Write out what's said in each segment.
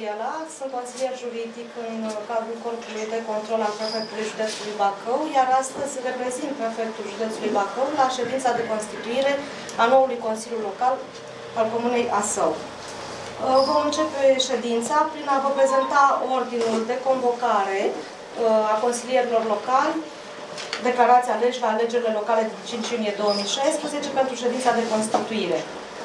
Gabriela, sunt consilier juridic în cadrul Corpului de Control al Prefectului Județului Bacău, iar astăzi reprezint Prefectul Județului Bacău la ședința de constituire a noului Consiliu Local al Comunei Asău. Vom începe ședința prin a vă prezenta ordinul de convocare a consilierilor locali, declarația aleși la alegerile locale de 5 iunie 2016 pentru ședința de constituire.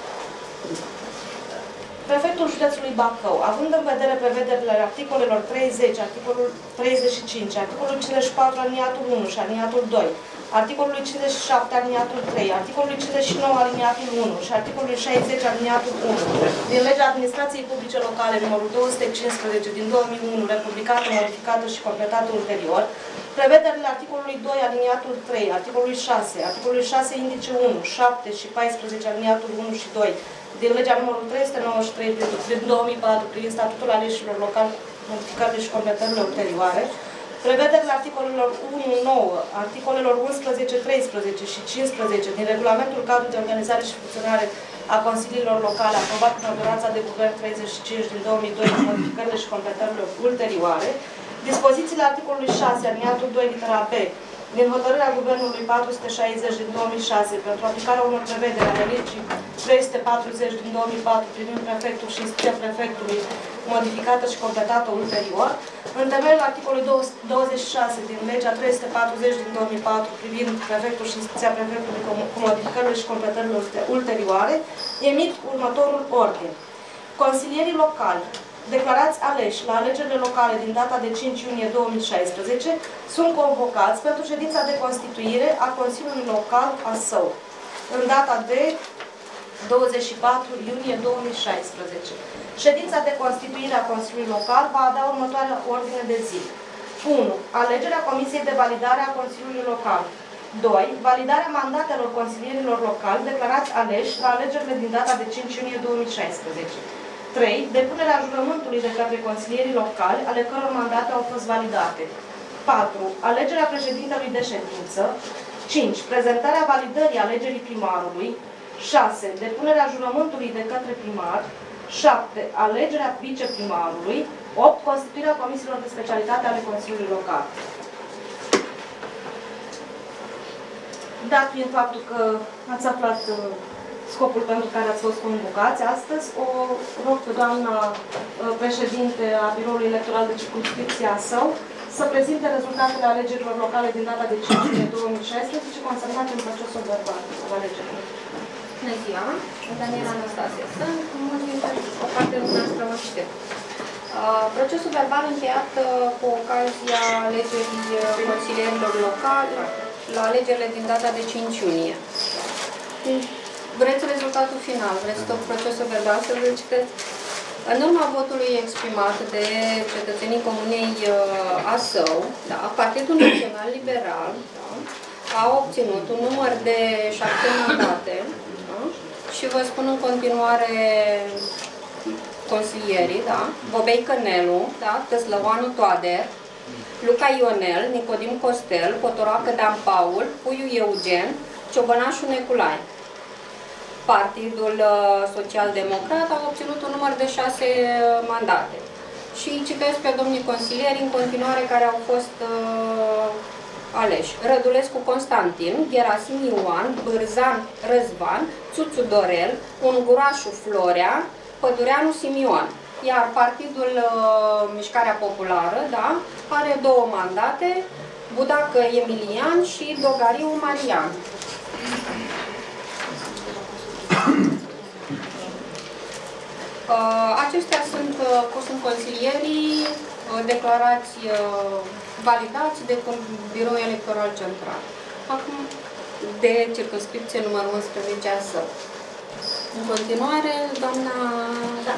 Prefectul Județului Bacău, având în vedere prevederile articolelor 30, articolul 35, articolul 54 aliniatul 1 și aliniatul 2, articolului 57 aliniatul 3, articolului 59 aliniatul 1 și articolului 60 aliniatul 1 din Legea Administrației Publice Locale numărul 215 din 2001, republicată, modificată și completată ulterior, prevederile articolului 2 aliniatul 3, articolului 6, articolului 6 indice 1, 7 și 14 aliniatul 1 și 2 din legea numărul 393 din 2004 privind statutul aleșilor locali, modificate și completările ulterioare, prevederile articolelor 1, 9, articolelor 11, 13 și 15 din regulamentul cadru de organizare și funcționare a consiliilor locale aprobat în ordonanța de guvern 35 din 2002 cu modificările și completările ulterioare, dispozițiile articolului 6, aliniatul 2, litera B, din hotărârea Guvernului 460 din 2006 pentru aplicarea unor prevederi ale legii 340 din 2004 privind prefectul și instituția prefectului, modificată și completată ulterior, în temeiul articolului 26 din legea 340 din 2004 privind prefectul și instituția prefectului cu modificările și completările ulterioare, emit următorul ordin. Consilierii locali declarați aleși la alegerile locale din data de 5 iunie 2016 sunt convocați pentru ședința de constituire a Consiliului Local Asău, în data de 24 iunie 2016. Ședința de constituire a Consiliului Local va avea următoarea ordine de zi. 1. Alegerea Comisiei de Validare a Consiliului Local. 2. Validarea mandatelor consilierilor locali declarați aleși la alegerile din data de 5 iunie 2016. 3. Depunerea jurământului de către consilierii locali, ale căror mandate au fost validate. 4. Alegerea președintelui de ședință. 5. Prezentarea validării alegerii primarului. 6. Depunerea jurământului de către primar. 7. Alegerea viceprimarului. 8. Constituirea comisiilor de specialitate ale Consiliului Local. Dat fiind faptul că ați aflat scopul pentru care ați fost convocați astăzi, o rog pe doamna președinte a Biroului Electoral de Circumscripție Asău să prezinte rezultatele alegerilor locale din data de 5 iunie 2016 consemnate în procesul verbal al alegerilor. Bună ziua! Daniela Anastasie sunt, o parte dumneavoastră mă știu. Procesul verbal încheiat cu ocazia alegerii consilierilor locali la alegerile din data de 5 iunie. Vreți rezultatul final? Vreți tot procesul verbal să vă citeți? În urma votului exprimat de cetățenii Comunei Asău, da, Partidul Național Liberal a obținut un număr de 7 mandate, da, și vă spun în continuare consilierii, da, Bobei Cănelu, da, Tăslăoanu Toader, Luca Ionel, Nicodim Costel, Potoroacă Dan Paul, Puiu Eugen, Ciobănașu Neculai. Partidul Social-Democrat a obținut un număr de 6 mandate. Și citesc pe domnii consilieri în continuare care au fost aleși. Rădulescu Constantin, Gerasim Ioan, Bârzan Răzvan, Țuțu Dorel, Ungurașu Florea, Pădureanu Simion. Iar Partidul Mișcarea Populară, da, are 2 mandate, Budacă Emilian și Dogariu Marian. Acestea sunt consilierii declarați validați de Biroul Electoral Central. Acum, de circumscripție numărul 11 Asău. În continuare, doamna... Da,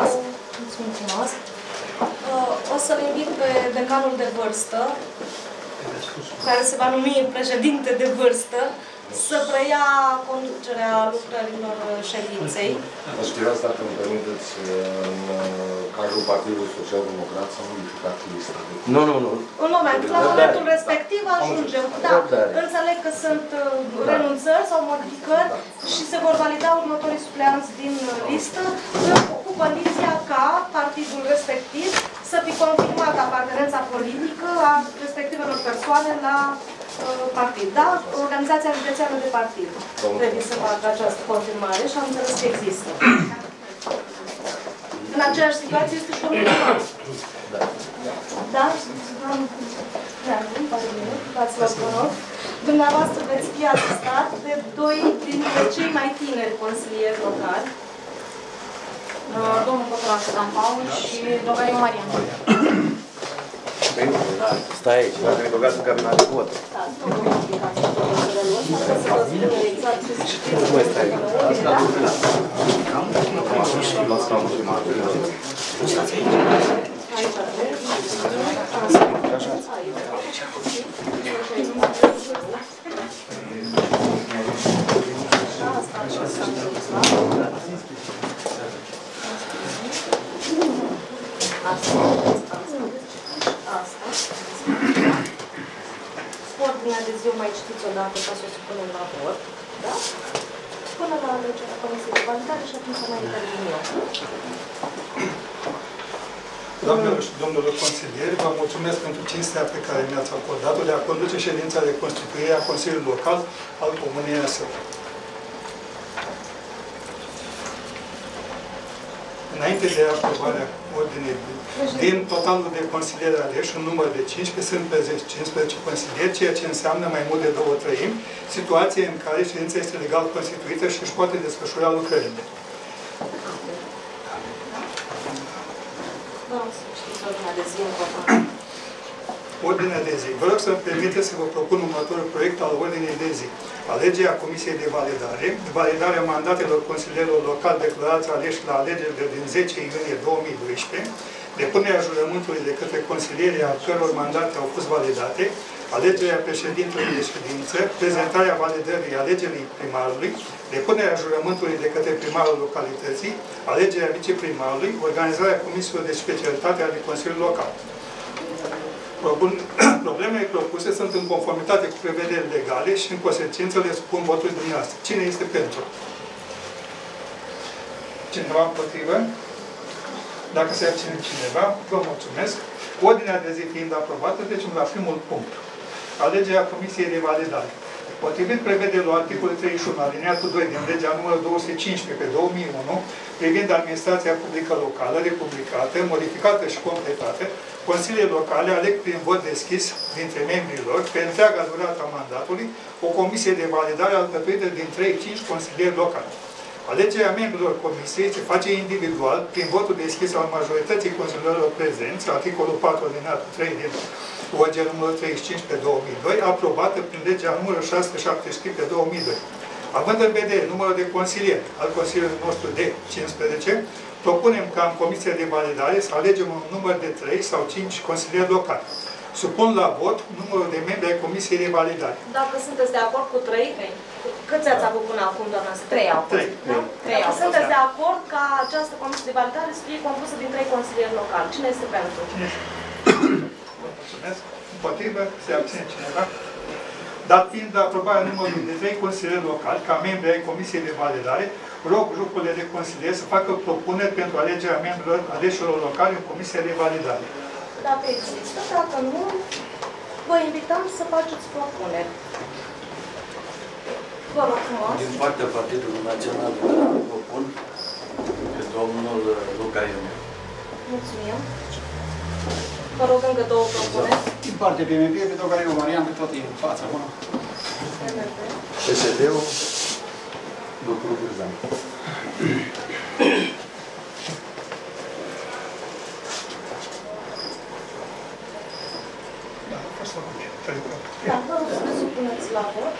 mulțumim frumos. O să-l invit pe decanul de vârstă care se va numi președinte de vârstă, să preia conducerea lucrărilor ședinței. Știați, dacă îmi permiteți, în cadrul Partidului Social-Democrat s-a modificat lista. Nu. În momentul respectiv ajungem. Da, înțeleg că sunt renunțări sau modificări și se vor valida următorii supleanți din listă, cu condiția ca partidul respectiv să fi confirmat apartenența politică a respectivelor persoane la partid. Da? Organizația județeană de partid trebuie să facă această confirmare și am înțeles că există. În aceeași situație este și domnul Ioan. Da? Dumneavoastră veți fi asistat de doi dintre cei mai tineri consilieri locali. Domnul Cotoraș Dan Paul și domnul Marian. Stai aici, dacă ne băgați în cabina de vot. Nu mai stai. Nu stați aici. Ordinea de zi o mai citiți odată ca să o supunem la vot, da? Până la alegerea Comisiei de Validare și atunci mai intervin eu. Doamnelor și domnilor consilieri, vă mulțumesc pentru cinstea pe care mi-ați acordat-o de a conduce ședința de constituire a Consiliului Local al Comunei Asău. Înainte de aprobarea ordinei din totalul de consilieri aleși, în număr de 15, sunt prezenți 15 consilieri, ceea ce înseamnă mai mult de 2/3, situație în care ședința este legal constituită și își poate desfășura lucrările. Ordinea de zi. Vă rog să-mi permiteți să vă propun următorul proiect al ordinei de zi. Alegerea Comisiei de Validare, validarea mandatelor consilierilor locali declarați aleși la alegerile din 10 iunie 2012, depunerea jurământului de către consilierii a căror mandate au fost validate, alegerea președintelui de ședință, prezentarea validării alegerii primarului, depunerea jurământului de către primarul localității, alegerea viceprimarului, organizarea comisiilor de specialitate ale Consiliului Local. Problemele propuse sunt în conformitate cu prevederile legale și în consecință le supun votului dumneavoastră. Cine este pentru? Cineva împotrivă? Dacă se abține cineva, vă mulțumesc. Ordinea de zi fiind aprobată, trecem la primul punct. Alegerea Comisiei de Validare. Potrivit prevederilor articolului 31, alineatul 2 din legea numărul 215 pe 2001, privind administrația publică locală, republicată, modificată și completată, consiliile locale aleg prin vot deschis dintre membrii lor, pe întreaga durată a mandatului, o comisie de validare alcătuită din 3-5 consilieri locali. Alegerea membrilor comisiei se face individual, prin votul deschis al majorității consilierilor prezenți, articolul 4 alineatul 3 din OG numărul 35 pe 2002, aprobată prin legea numărul 673 pe 2002. Având în vedere numărul de consilieri al Consiliului nostru de 15, propunem ca în Comisia de Validare să alegem un număr de 3 sau 5 consilieri locali. Supun la vot numărul de membri ai Comisiei de Validare. Dacă sunteți de acord cu 3, câți ați avut până acum, doamna? 3 au fost. 3. Dacă sunteți de acord ca această Comisie de Validare să fie compusă din 3 consilieri locali. Cine este pentru? Vă mulțumesc. Împotrivă? Se abține cineva? Dat fiind aprobarea numărului de 3 consilieri locali ca membri ai Comisiei de Validare, rog grupurile de consilieri să facă propuneri pentru alegerea membrilor aleșilor locali în Comisia de Validare. Dacă există, dacă nu, vă invităm să faceți propuneri. Vă rog frumos. Din partea Partidului Național propun pe domnul Luca Ionel. Mulțumim. Vă rog încă 2 propuneri. Din partea PMP, pe Dogariu Marian, pe tot e în fața acum. PSD-ul, doctorul Cârzan. Da, vă rog să ne supuneți la vot.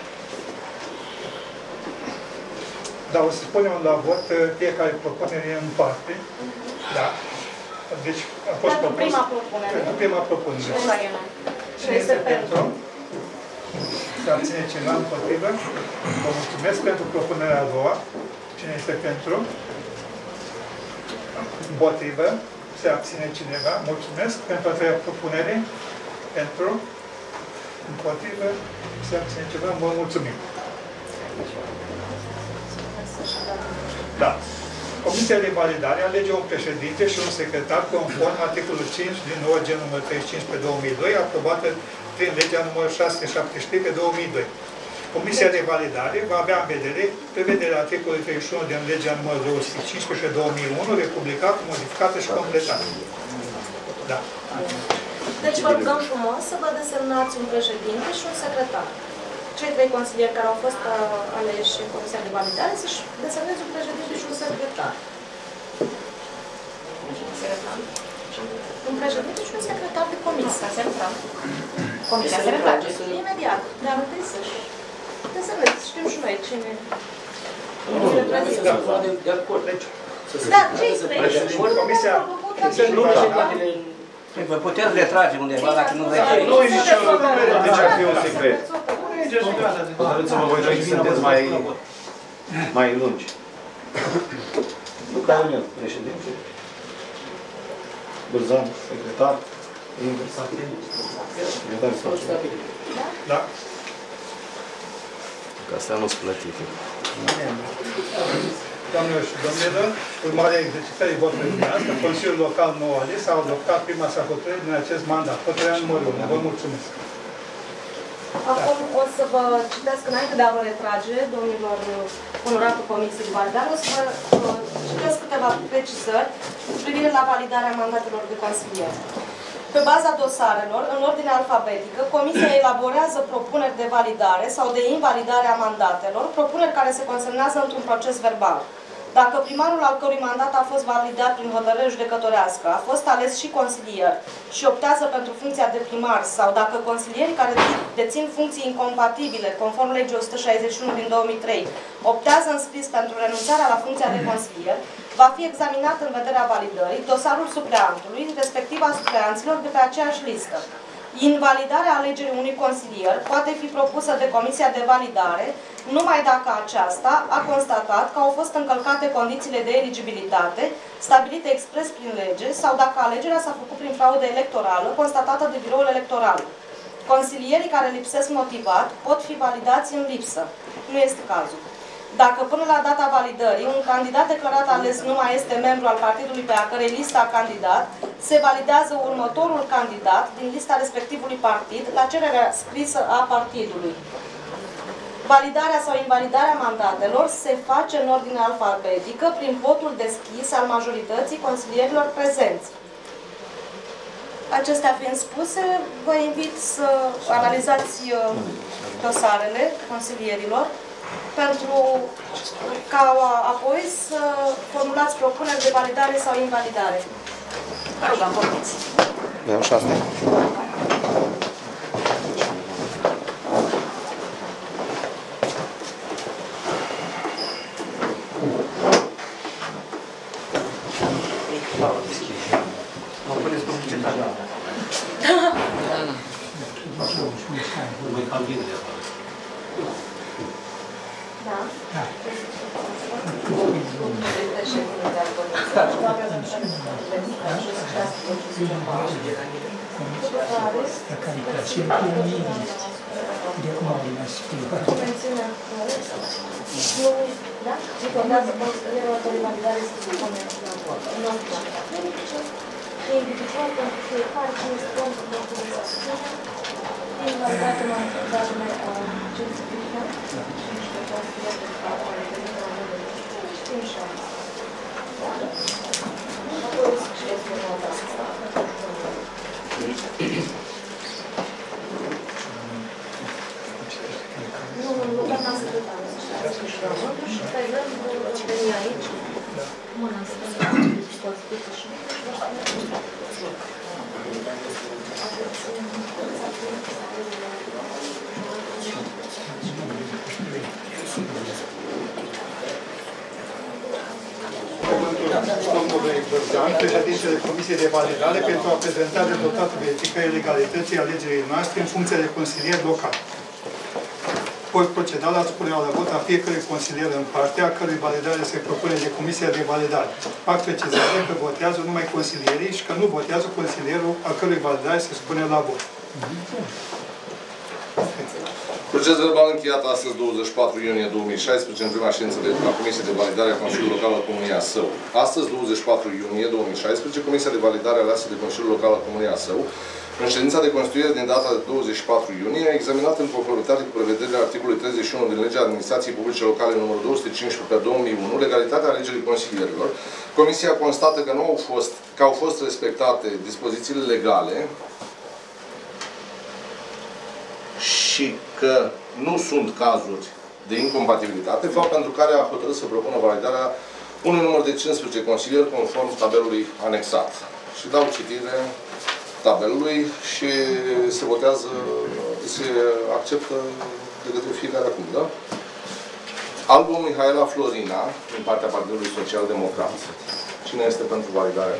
Da, o să spunem la vot fiecare propunere în parte. Da. Deci a fost Pentru prima propunere. Pentru prima propunere. Și Cine este pentru? Se abține cineva împotrivă? Vă mulțumesc pentru propunerea a doua. Cine este pentru? Împotrivă? Se abține cineva? Mulțumesc. Pentru a treia propunere? Pentru? Împotrivă? Se abține cineva? Vă mulțumim. Da. Comisia de validare alege un președinte și un secretar conform articolul 5 din OG numărul 35 pe 2002, aprobată prin legea numărul 673 pe 2002. Comisia de validare va avea în vedere prevederea articolului 31 din legea numărul 215 pe 2001, republicată, modificată și completată. Da. Deci vă rugăm frumos să vă desemnați un președinte și un secretar. Cei trei consilieri care au fost aleși în Comisia de Validare să-și desemneze un președinte și un secretar. Un președinte și un secretar de comisie. Se retrag. Comisia se retrage. Imediat. Dar întâi să-și desemneze. Știm și noi cine... Da, cei trei. Comisia... Vă puteți retrage undeva dacă nu vei fi. Nu e nicio numere de ce ar fi un secret. Hotărâți-vă voi doi, sunteți mai lungi. Luca Ionel, președinte. Bârzan, secretar. Da. Că astea nu-s plătite. Doamnelor și domnilor, urmarea exercitării votului dumneavoastră, Consiliul Local nou ales a adoptat prima sa hotărâre din acest mandat. Hotărârea numărul 1. Vă mulțumesc. Acum o să vă citesc, înainte de a vă retrage, domnilor onoratul Comisiei de Validare, o să vă citesc câteva precizări cu privire la validarea mandatelor de consilier. Pe baza dosarelor, în ordine alfabetică, Comisia elaborează propuneri de validare sau de invalidare a mandatelor, propuneri care se consemnează într-un proces verbal. Dacă primarul al cărui mandat a fost validat prin hotărâre judecătorească a fost ales și consilier și optează pentru funcția de primar sau dacă consilierii care dețin funcții incompatibile, conform legii 161 din 2003, optează în scris pentru renunțarea la funcția de consilier, va fi examinat în vederea validării dosarul supleantului, respectiv a supleanților de pe aceeași listă. Invalidarea alegerii unui consilier poate fi propusă de Comisia de Validare numai dacă aceasta a constatat că au fost încălcate condițiile de eligibilitate stabilite expres prin lege sau dacă alegerea s-a făcut prin fraudă electorală constatată de biroul electoral. Consilierii care lipsesc motivat pot fi validați în lipsă. Nu este cazul. Dacă până la data validării un candidat declarat ales nu mai este membru al partidului pe a cărei listă a candidat, se validează următorul candidat din lista respectivului partid la cererea scrisă a partidului. Validarea sau invalidarea mandatelor se face în ordine alfabetică prin votul deschis al majorității consilierilor prezenți. Acestea fiind spuse, vă invit să analizați dosarele consilierilor pentru ca apoi să formulați propuneri de validare sau invalidare. Vă rugăm, vorbiți. Vreau și asta. Mă puneți publicitate. Da? Da. domnului Bărzan, președintele Comisiei de Validare, pentru a prezenta rezultatul verificării legalității alegerii noastre în funcție de consilier local. Voi proceda la supunerea la vot a fiecărui consilier în parte, a cărui validare se propune de Comisia de Validare. Fac precizare că votează numai consilierii și că nu votează consilierul a cărui validare se supune la vot. Proces verbal încheiat astăzi, 24 iunie 2016, în prima ședință de la Comisia de Validare a Consiliului Local al Comunei Asău. Astăzi, 24 iunie 2016, Comisia de Validare aleasă de Consiliul Local al Comunei Asău, în ședința de constituire din data de 24 iunie, a examinat în conformitate cu prevederile articolului 31 din Legea Administrației Publice Locale numărul 215/2001, legalitatea alegerii consilierilor. Comisia constată că au fost respectate dispozițiile legale și că nu sunt cazuri de incompatibilitate, fapt pentru care a hotărât să propună validarea unui număr de 15 consilieri conform tabelului anexat. Și dau citire tabelului și se votează, se acceptă de către fiecare acum, da? Albu Mihaela Florina, din partea Partidului Social Democrat. Cine este pentru validarea?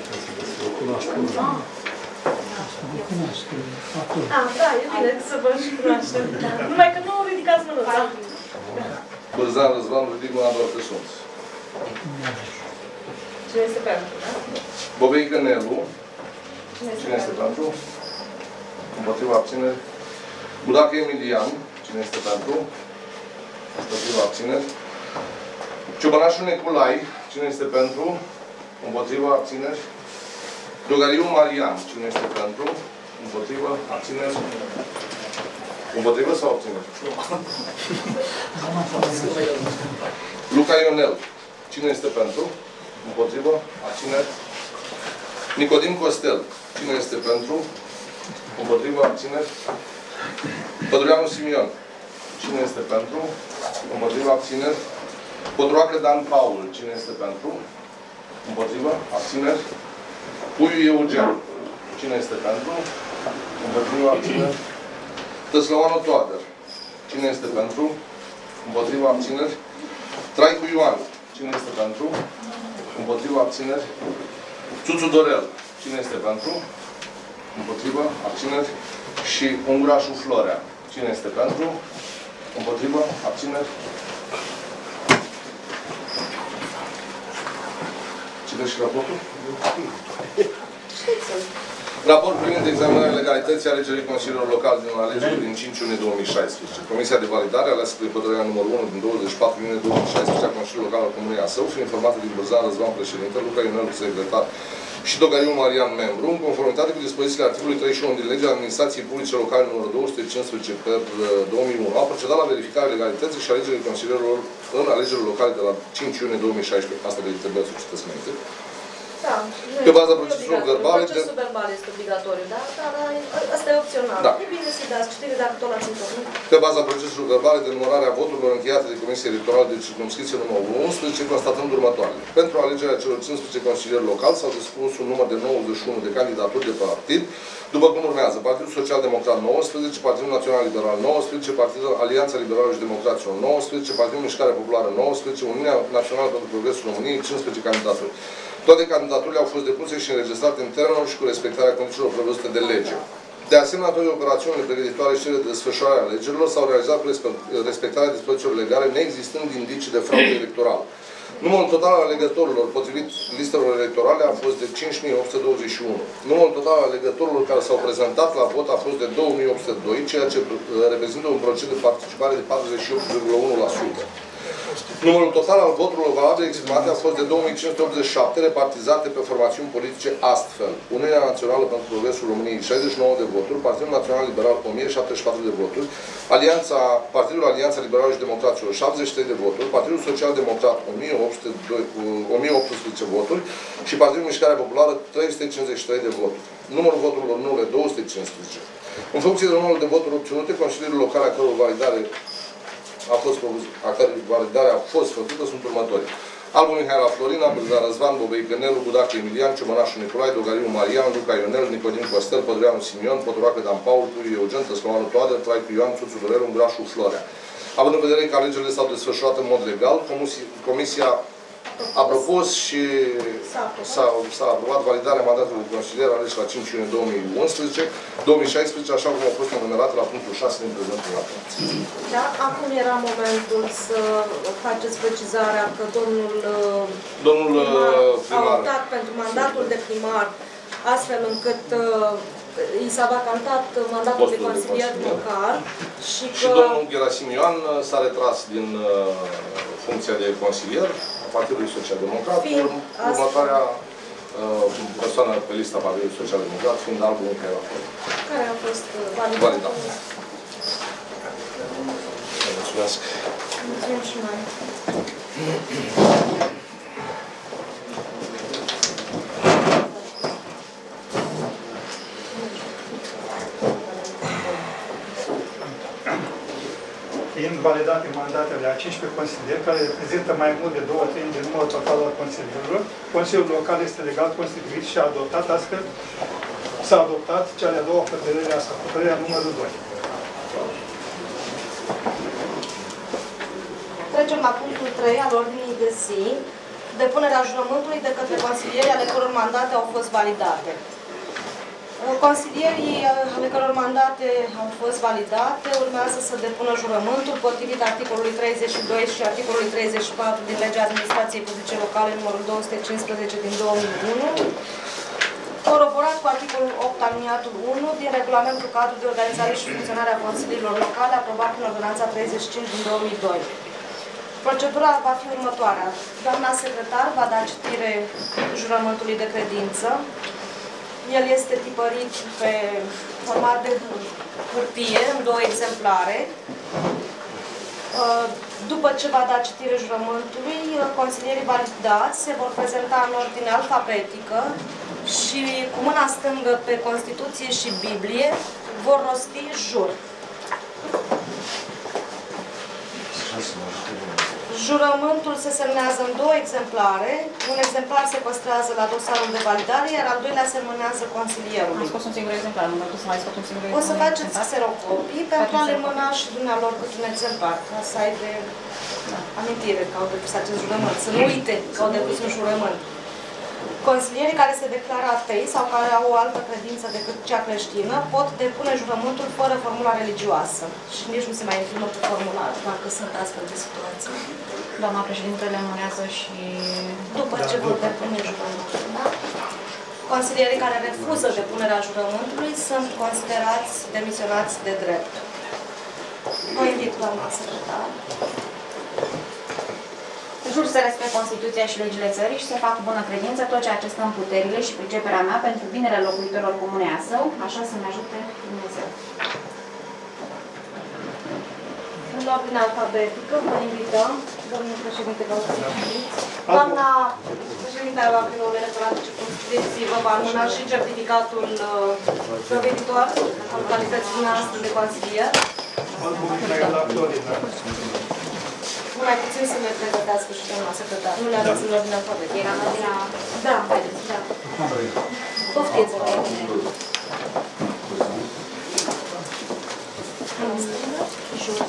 Da, e bine să vă și cunoaștem. Numai că nu ridicați mânuța. Bărzan Răzvan, ridic mâna doar pe sunt. Cine este pentru, da? Bobeică Nelu. Cine este pentru? Împotriva abțineri. Budacă Emilian. Cine este pentru? Împotriva abțineri. Ciobănașul Neculai. Cine este pentru? Împotriva abțineri. Dogariu Marian. Cine este pentru? Împotriva abțineri. Împotriva sau abțineri? Luca Ionel. Cine este pentru? Împotriva abțineri. Nicodim Costel. Cine este pentru? Împotriva abțineri. Pădureanu Simion. Cine este pentru? Împotriva abțineri. Podroacă Dan Paul. Cine este pentru? Împotriva abțineri. Puiu Eugen. Cine este pentru? Împotriva abțineri. Tăslăoanu Toader. Cine este pentru? Împotriva abțineri. Traicu Ioan. Cine este pentru? Împotriva abțineri. Țuțu Dorel. Cine este pentru? Împotriva abțineri. Și Ungurașul Florea. Cine este pentru? Împotriva abțineri. Citești și raportul? Raport privind examinarea legalității alegerii Consiliului Local din alegeri din 5 iunie 2016. Comisia de validare aleasă de hotărârea numărul 1 din 24 iunie 2016 a Consiliului Local al Comunei Asău, fiind informată din Bărzan Răzvan, președinte, Luca Ionel, secretar, și Dogariu Marian, membru, în conformitate cu dispozițiile articolului 31 din Legea Administrației Publice Locale numărul 215/2001, a procedat la verificarea legalității și alegerii consilierilor în alegerile locale de la 5 iunie 2016. Asta trebuie să citesc mai întâi. Da. Pe baza proceselor verbale... Procesul verbal este obligatoriu, da? Dar asta e opțional. Da. E bine să-i dați citire dacă tot l-ați întâlnit. Pe baza proceselor verbale de numărarea voturilor încheiate de Comisia Electorală de Circumscripție numărul 11, constatând următoarele. Pentru alegerea celor 15 consilieri locali s-au dispus un număr de 91 de candidaturi de partid, după cum urmează: Partidul Social Democrat 19, Partidul Național Liberal 19, Partidul Alianța Liberală și Democraților 19, Partidul Mișcarea Populară 19, Uniunea Națională pentru Progresul României 15 candidaturi. Toate candidaturile au fost depuse și înregistrate în termenul și cu respectarea condițiilor prevăzute de lege. De asemenea, toate operațiunile pregătitoare și cele de desfășurare a alegerilor s-au realizat cu respectarea dispozițiilor legale, neexistând indicii de fraudă electorală. Numărul total al alegătorilor potrivit listelor electorale a fost de 5.821. Numărul total al alegătorilor care s-au prezentat la vot a fost de 2.802, ceea ce reprezintă un procent de participare de 48,1%. Numărul total al voturilor valabile exprimate a fost de 2587, repartizate pe formațiuni politice astfel: Uniunea Națională pentru Progresul României 69 de voturi, Partidul Național Liberal 1074 de voturi, Partidul Alianța Liberală și Democraților 73 de voturi, Partidul Social Democrat 1018 voturi și Partidul Mișcarea Populară 353 de voturi. Numărul voturilor nule 215. În funcție de numărul de voturi obținute, Consiliul Local a căror validare a fost făcută sunt următorii: Albu Mihaela Florina, Bărzan Răzvan, Bobeică Nelu, Budacă Emilian, Ciobănașul Nicolae, Dogariu Marian, Luca Ionel, Nicodim Costel, Pădureanu Simion, Podroacă Dan Paul, Puiu Eugen, Tăslăoanu Toader, Traicu Ioan, Țuțu Dorel, Ungurașul Florea. Având în vedere că alegerile s-au desfășurat în mod legal, Comisia a propus și s-a aprobat validarea mandatului de consilier ales la 5 iunie 2016, așa cum a fost enumerat la punctul 6 din prezentul raport. Da, acum era momentul să faceți precizarea că domnul primar a optat pentru mandatul de primar, astfel încât i s-a vacantat mandatul de consilier local și că... Și domnul Gerasim Ioan s-a retras din funcția de consilier a Partidului Social-Democrat, următoarea persoană pe lista Partidului Social-Democrat fiind Albu Mihaela Flori. Care a fost validat. Mulțumesc. Mulțumim și noi. Fiind validate mandatele a 15 consilieri, care reprezintă mai mult de 2/3 din numărul total al consilierilor, Consiliul Local este legal constituit și a adoptat astfel, s-a adoptat cea de-a doua hotărâre asta, hotărârea numărul 2. Trecem la punctul 3 al ordinii de zi, depunerea jurământului de către consilierii ale căror mandate au fost validate. Consilierii ale căror mandate au fost validate urmează să depună jurământul potrivit articolului 32 și articolului 34 din Legea Administrației Publice Locale numărul 215 din 2001, coroborat cu articolul 8 aliniatul 1 din Regulamentul Cadru de Organizare și Funcționare a Consiliilor Locale aprobat prin Ordonanța 35 din 2002. Procedura va fi următoarea. Doamna secretar va da citire jurământului de credință. El este tipărit pe format de hârtie, în 2 exemplare. După ce va da citire jurământului, consilierii validați se vor prezenta în ordine alfabetică și cu mâna stângă pe Constituție și Biblie vor rosti jur. Jurământul se semnează în 2 exemplare. Un exemplar se păstrează la dosarul de validare, iar al doilea se semnează consilierului. Am scos un singur exemplar, nu mai să mai scot un singur exemplar. O să faceți xerocopii pentru a le mâna și dumnealor cât un exemplar, ca să ai de amintire că au depus acest jurământ. Să nu uite că au depus un jurământ. Consilierii care se declară atei sau care au o altă credință decât cea creștină pot depune jurământul fără formula religioasă. Și nici nu se mai imprimă cu formular, dacă sunt astfel de situații. Doamna președinte le înmânează și... După ce vor depune jurământul, da? Consilierii care refuză depunerea jurământului sunt considerați demisionați de drept. Vă invit, doamna secretar. Jur să respect Constituția și legile țării și să fac cu bună credință tot ceea ce stă în puterile și priceperea mea pentru binele locuitorilor comunei a său, așa să-mi ajute Dumnezeu. În ordine alfabetică, vă invităm, domnul președinte, vă mulțumesc. Doamna președinte a Primării Electorale Circumscripții vă va înmâna și certificatul doveditor al calității noastre de consilier. Mai puțin să le pregătească și doamna secretar. Nu le aveți în ordine alfabetică. Era în ordinea... Da, haideți, da. Poftiți-vă. Jur.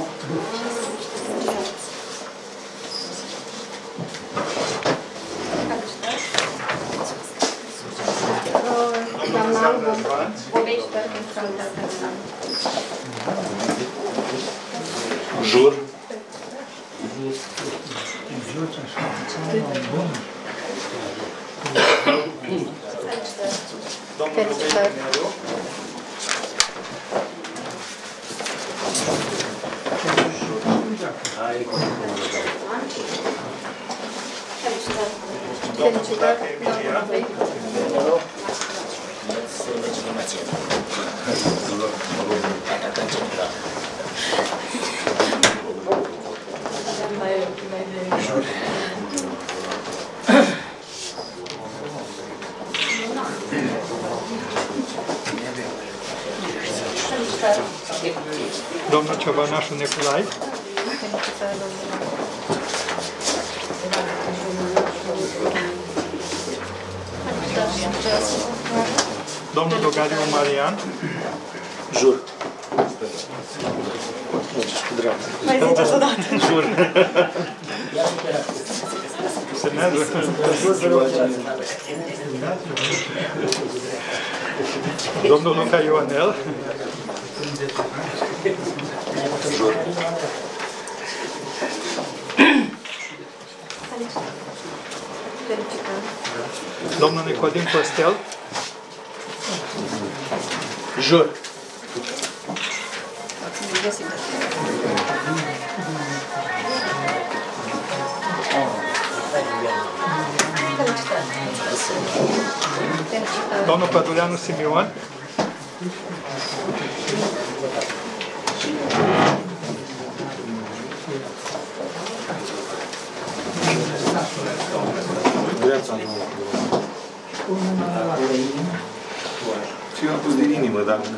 Doamna Albu, Obești pentru sanitatea. Jur. Felicitări. Felicitări. Domnul Ciobanașu Nicolae. Domnul Dogariu Marian. Jur. Mai ziceți odată. Jur. semnează. Domnul Luca Ionel. Domnul Nicodim Costel. Jur. Domnul Păduleanu Simion. Și eu am pus din inimă, dar nu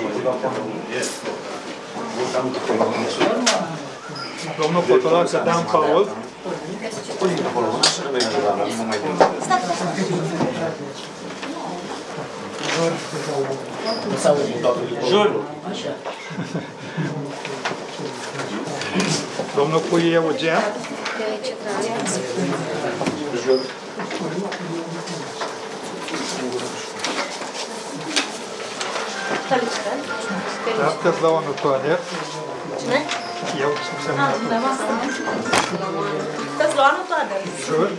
Domnul Potolac Dan Paul. Jur. Domnul Pui Eugen. Jur. Astăzi la unul toalet. Cine? Eu subsemnat. Sunteți la anul toadet. Jur.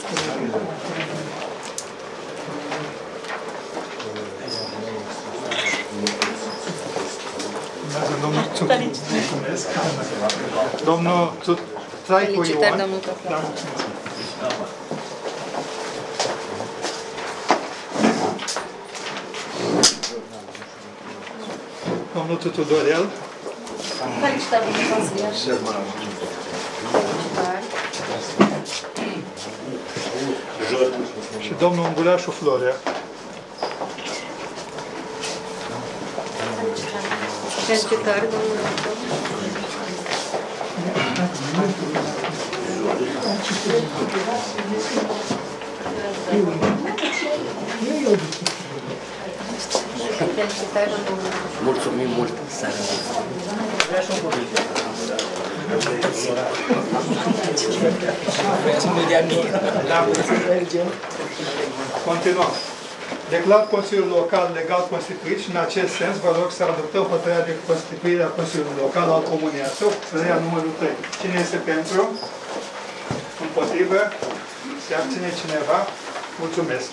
Domnul Țucu. Domnul Traicu Ioan. Da, mulțumesc. Domnul Tutu Dorel. Felicitări, domnul consilier. Și domnul Ungurașu Florea. Felicitări, domnul doctor. Felicitări, domnul doctor. Mulțumim mult, seara. Continuăm. Declar Consiliul Local legal constituit și în acest sens vă rog să adoptăm hotărârea de constituire a Consiliului Local al Comunei Asău, hotărârea numărul 3. Cine este pentru? Împotrivă? Se abține cineva? Mulțumesc.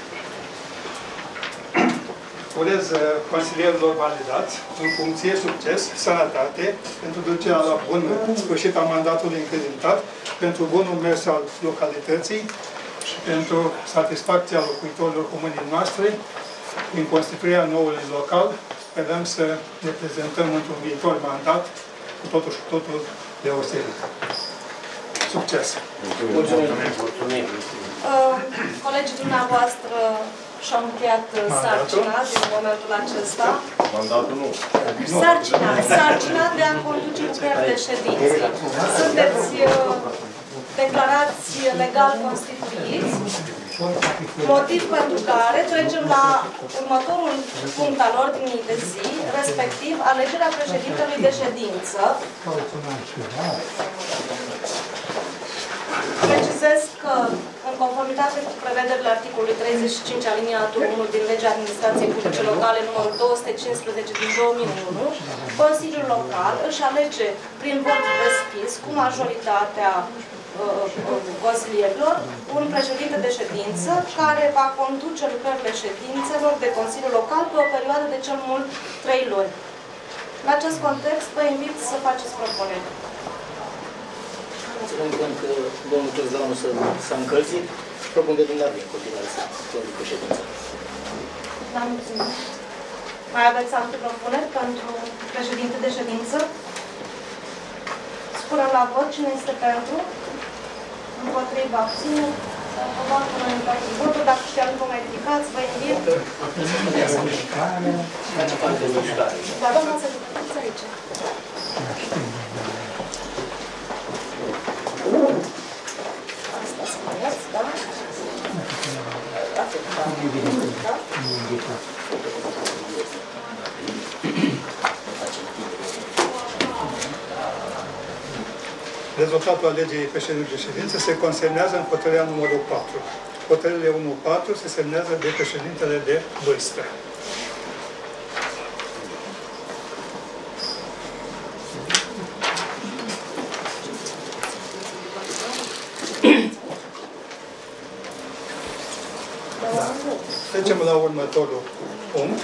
Urez consilierilor validați în funcție, succes, sănătate, pentru ducerea la bun sfârșit a mandatului încredințat, pentru bunul mers al localității și pentru satisfacția locuitorilor comunii noastre, prin constituirea noului local, sperăm să ne prezentăm într-un viitor mandat cu totul și cu totul deosebit. Succes! Mulțumim! Colegii dumneavoastră și-au încheiat sarcina din momentul acesta. Mandatul nu. Sarcina de a conduce lucrările de ședințe. Sunteți declarați legal constituiți, motiv pentru care trecem la următorul punct al ordinii de zi, respectiv alegerea președintelui de ședință. Precizez că, în conformitate cu prevederile articolului 35 aliniatul 1 din Legea Administrației Publice Locale numărul 215 din 2001, Consiliul Local își alege prin vot deschis, cu majoritatea consilierilor, un președinte de ședință care va conduce lucrările ședințelor de Consiliul Local pe o perioadă de cel mult 3 luni. În acest context, vă invit să faceți propuneri. Ținând cont că domnul Căzdanu s-a încălzit, propun de dumneavoastră în continuare să conducă ședința. Da, mulțumim. Mai aveți alte propuneri pentru președinte de ședință? Spunem la vot cine este pentru, împotriva, abține, aprobat unanimitatea votul. Dacă știam cum mai ridicați, vă invit. Face parte de mișcare. Da, doamna să ridicați aici. Asta spuneți, da? Rezultatul alegerii președintelui de ședință se consemnează în hotărârea numărul 4. Hotărârile 1-4 se semnează de președintele de vârstă. Da. Trecem la următorul punct.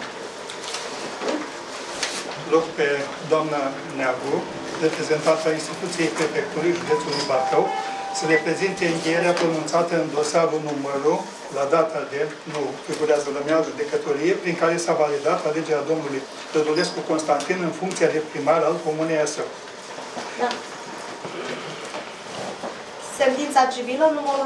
Rog pe doamna Neagru, reprezentanta instituției Prefecturii Județului Bacău, să reprezinte încheierea pronunțată în dosarul numărul, la data de, nu figurează la judecătorie, prin care s-a validat alegerea domnului Rădulescu Constantin în funcția de primar al Comunei Asău. Da. Sentința civilă numărul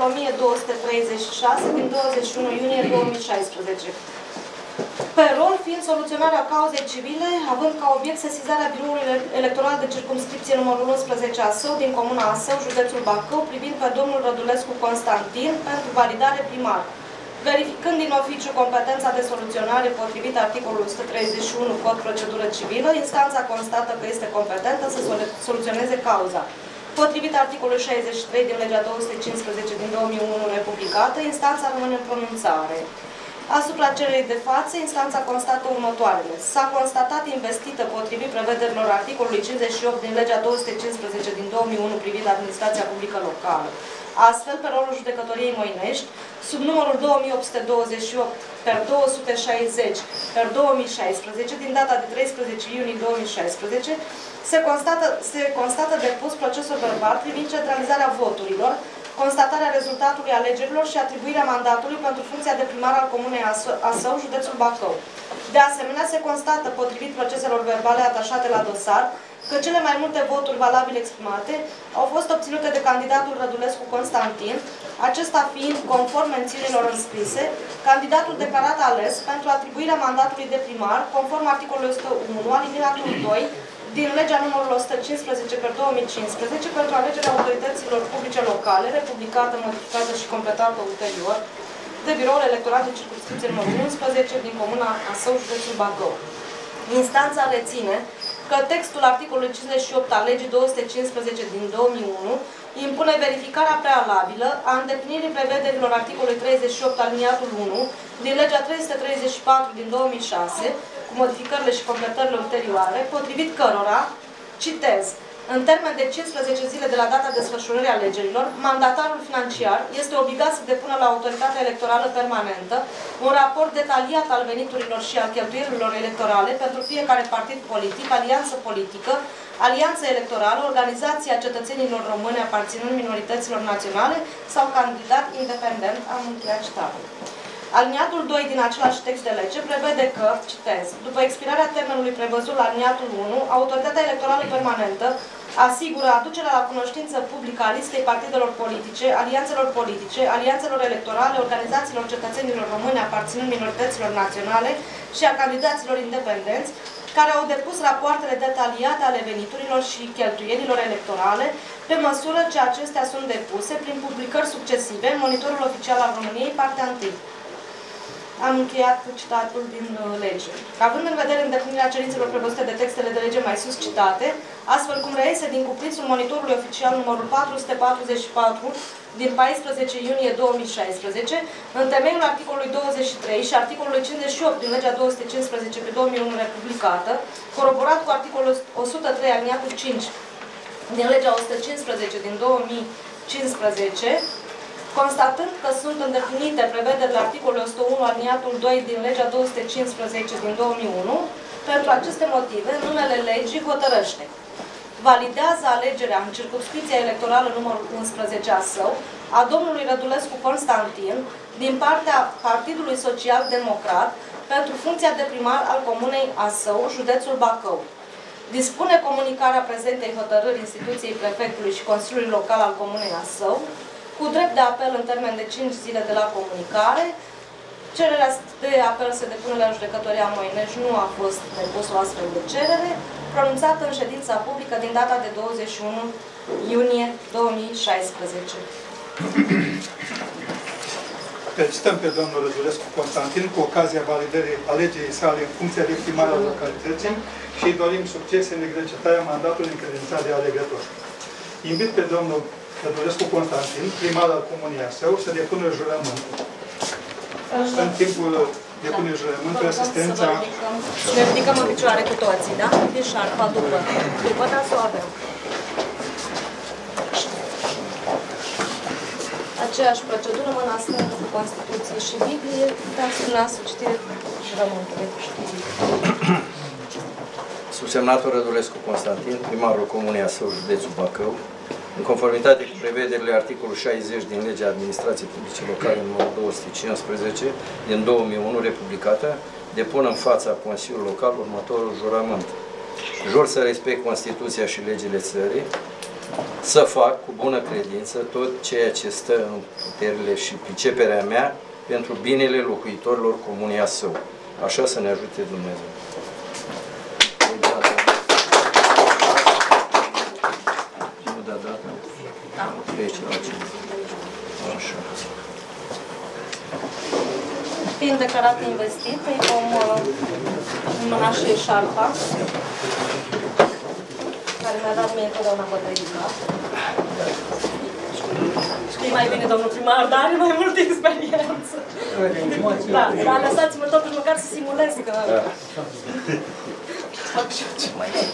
1236 din 21 iunie 2016. Pe rol fiind soluționarea cauzei civile, având ca obiect sesizarea Biroului Electoral de Circumscripție numărul 11 Asău din Comuna Asău, județul Bacău, privind pe domnul Rădulescu Constantin pentru validare primar. Verificând din oficiu competența de soluționare potrivit articolului 131 Cod Procedură Civilă, instanța constată că este competentă să soluționeze cauza. Potrivit articolului 63 din legea 215 din 2001 republicată, instanța rămâne în pronunțare. Asupra cererii de față, instanța constată următoarele. S-a constatat investită potrivit prevederilor articolului 58 din legea 215 din 2001 privind administrația publică locală. Astfel, pe rolul judecătoriei Moinești, sub numărul 2828 per 260 per 2016, din data de 13 iunie 2016, se constată depus procesul verbal privind centralizarea voturilor, constatarea rezultatului alegerilor și atribuirea mandatului pentru funcția de primar al Comunei Asău, județul Bacău. De asemenea, se constată, potrivit proceselor verbale atașate la dosar, că cele mai multe voturi valabile exprimate au fost obținute de candidatul Rădulescu Constantin, acesta fiind, conform mențiunilor înscrise, candidatul declarat ales pentru atribuirea mandatului de primar, conform articolului 101, alineatul 2, din legea numărul 115 per 2015 pentru alegerea autorităților publice locale, republicată, modificată și completată ulterior de Biroul Electoral de Circumscripție numărul 11 din Comuna Asău, județul Bacău. Instanța reține că textul articolului 58 al legii 215 din 2001 impune verificarea prealabilă a îndeplinirii prevederilor articolului 38 aliniatul 1 din legea 334 din 2006, cu modificările și completările ulterioare, potrivit cărora, citez, în termen de 15 zile de la data desfășurării alegerilor, mandatarul financiar este obligat să depună la autoritatea electorală permanentă un raport detaliat al veniturilor și al cheltuielilor electorale pentru fiecare partid politic, alianță politică, alianță electorală, organizația cetățenilor români aparținând minorităților naționale sau candidat independent. Am încheiat citatul. Aliniatul 2 din același text de lege prevede că, citez, după expirarea termenului prevăzut la aliniatul 1, autoritatea electorală permanentă asigură aducerea la cunoștință publică a listei partidelor politice, alianțelor politice, alianțelor electorale, organizațiilor cetățenilor români aparținând minorităților naționale și a candidaților independenți, care au depus rapoartele detaliate ale veniturilor și cheltuielilor electorale, pe măsură ce acestea sunt depuse prin publicări succesive în Monitorul Oficial al României, partea 1. Am încheiat citatul din lege. Având în vedere îndeplinirea cerințelor prevăzute de textele de lege mai sus citate, astfel cum reiese din cuprinsul Monitorului Oficial numărul 444 din 14 iunie 2016, în temeiul articolului 23 și articolului 58 din legea 215 pe 2001 republicată, coroborat cu articolul 103 aliniatul 5 din legea 115 din 2015, constatând că sunt îndeplinite prevederile articolului 101 aliniatul 2 din legea 215 din 2001, pentru aceste motive, numele legii hotărăște. Validează alegerea în circumscripția electorală numărul 11 Asău a domnului Rădulescu Constantin din partea Partidului Social Democrat pentru funcția de primar al Comunei Asău, județul Bacău. Dispune comunicarea prezentei hotărâri instituției prefectului și Consiliului Local al Comunei Asău, cu drept de apel în termen de 5 zile de la comunicare. Cererea de apel se depune la judecătoria Moinești, nu a fost depusă o astfel de cerere, pronunțată în ședința publică din data de 21 iunie 2016. Felicităm pe domnul Rădulescu Constantin cu ocazia validării alegerii sale în funcția de primar al localității și îi dorim succes în exercitarea mandatului încredințat de alegători. Invit pe domnul Tădurescu Constantin, primar al Comunei Asău, să depună jurământul. În timpul depunerii jurământului, asistența... Ne ridicăm în picioare cu toții, da? De șarpa după. După, dar să o avem. Aceeași procedură, mâna stângă cu Constituție și Biblie, dar să lasă citire jurământului. Subsemnatul Rădulescu Constantin, primarul Comunei Asău, județul Bacău, în conformitate cu prevederile articolul 60 din Legea Administrației Publice Locale numărul 215 din 2001 republicată, depun în fața Consiliului Local următorul jurământ. Jur să respect Constituția și legile țării, să fac cu bună credință tot ceea ce stă în puterile și priceperea mea pentru binele locuitorilor Comunei Asău. Așa să ne ajute Dumnezeu. Fiind declarat investit, îi vom înmâna și șarpa, care mi-a dat mie întotdeauna bătăica. Știi mai bine, domnul primar, dar are mai multă experiență. Da, dar lăsați-mă totuși măcar să simulez că... fac și eu ce mai e.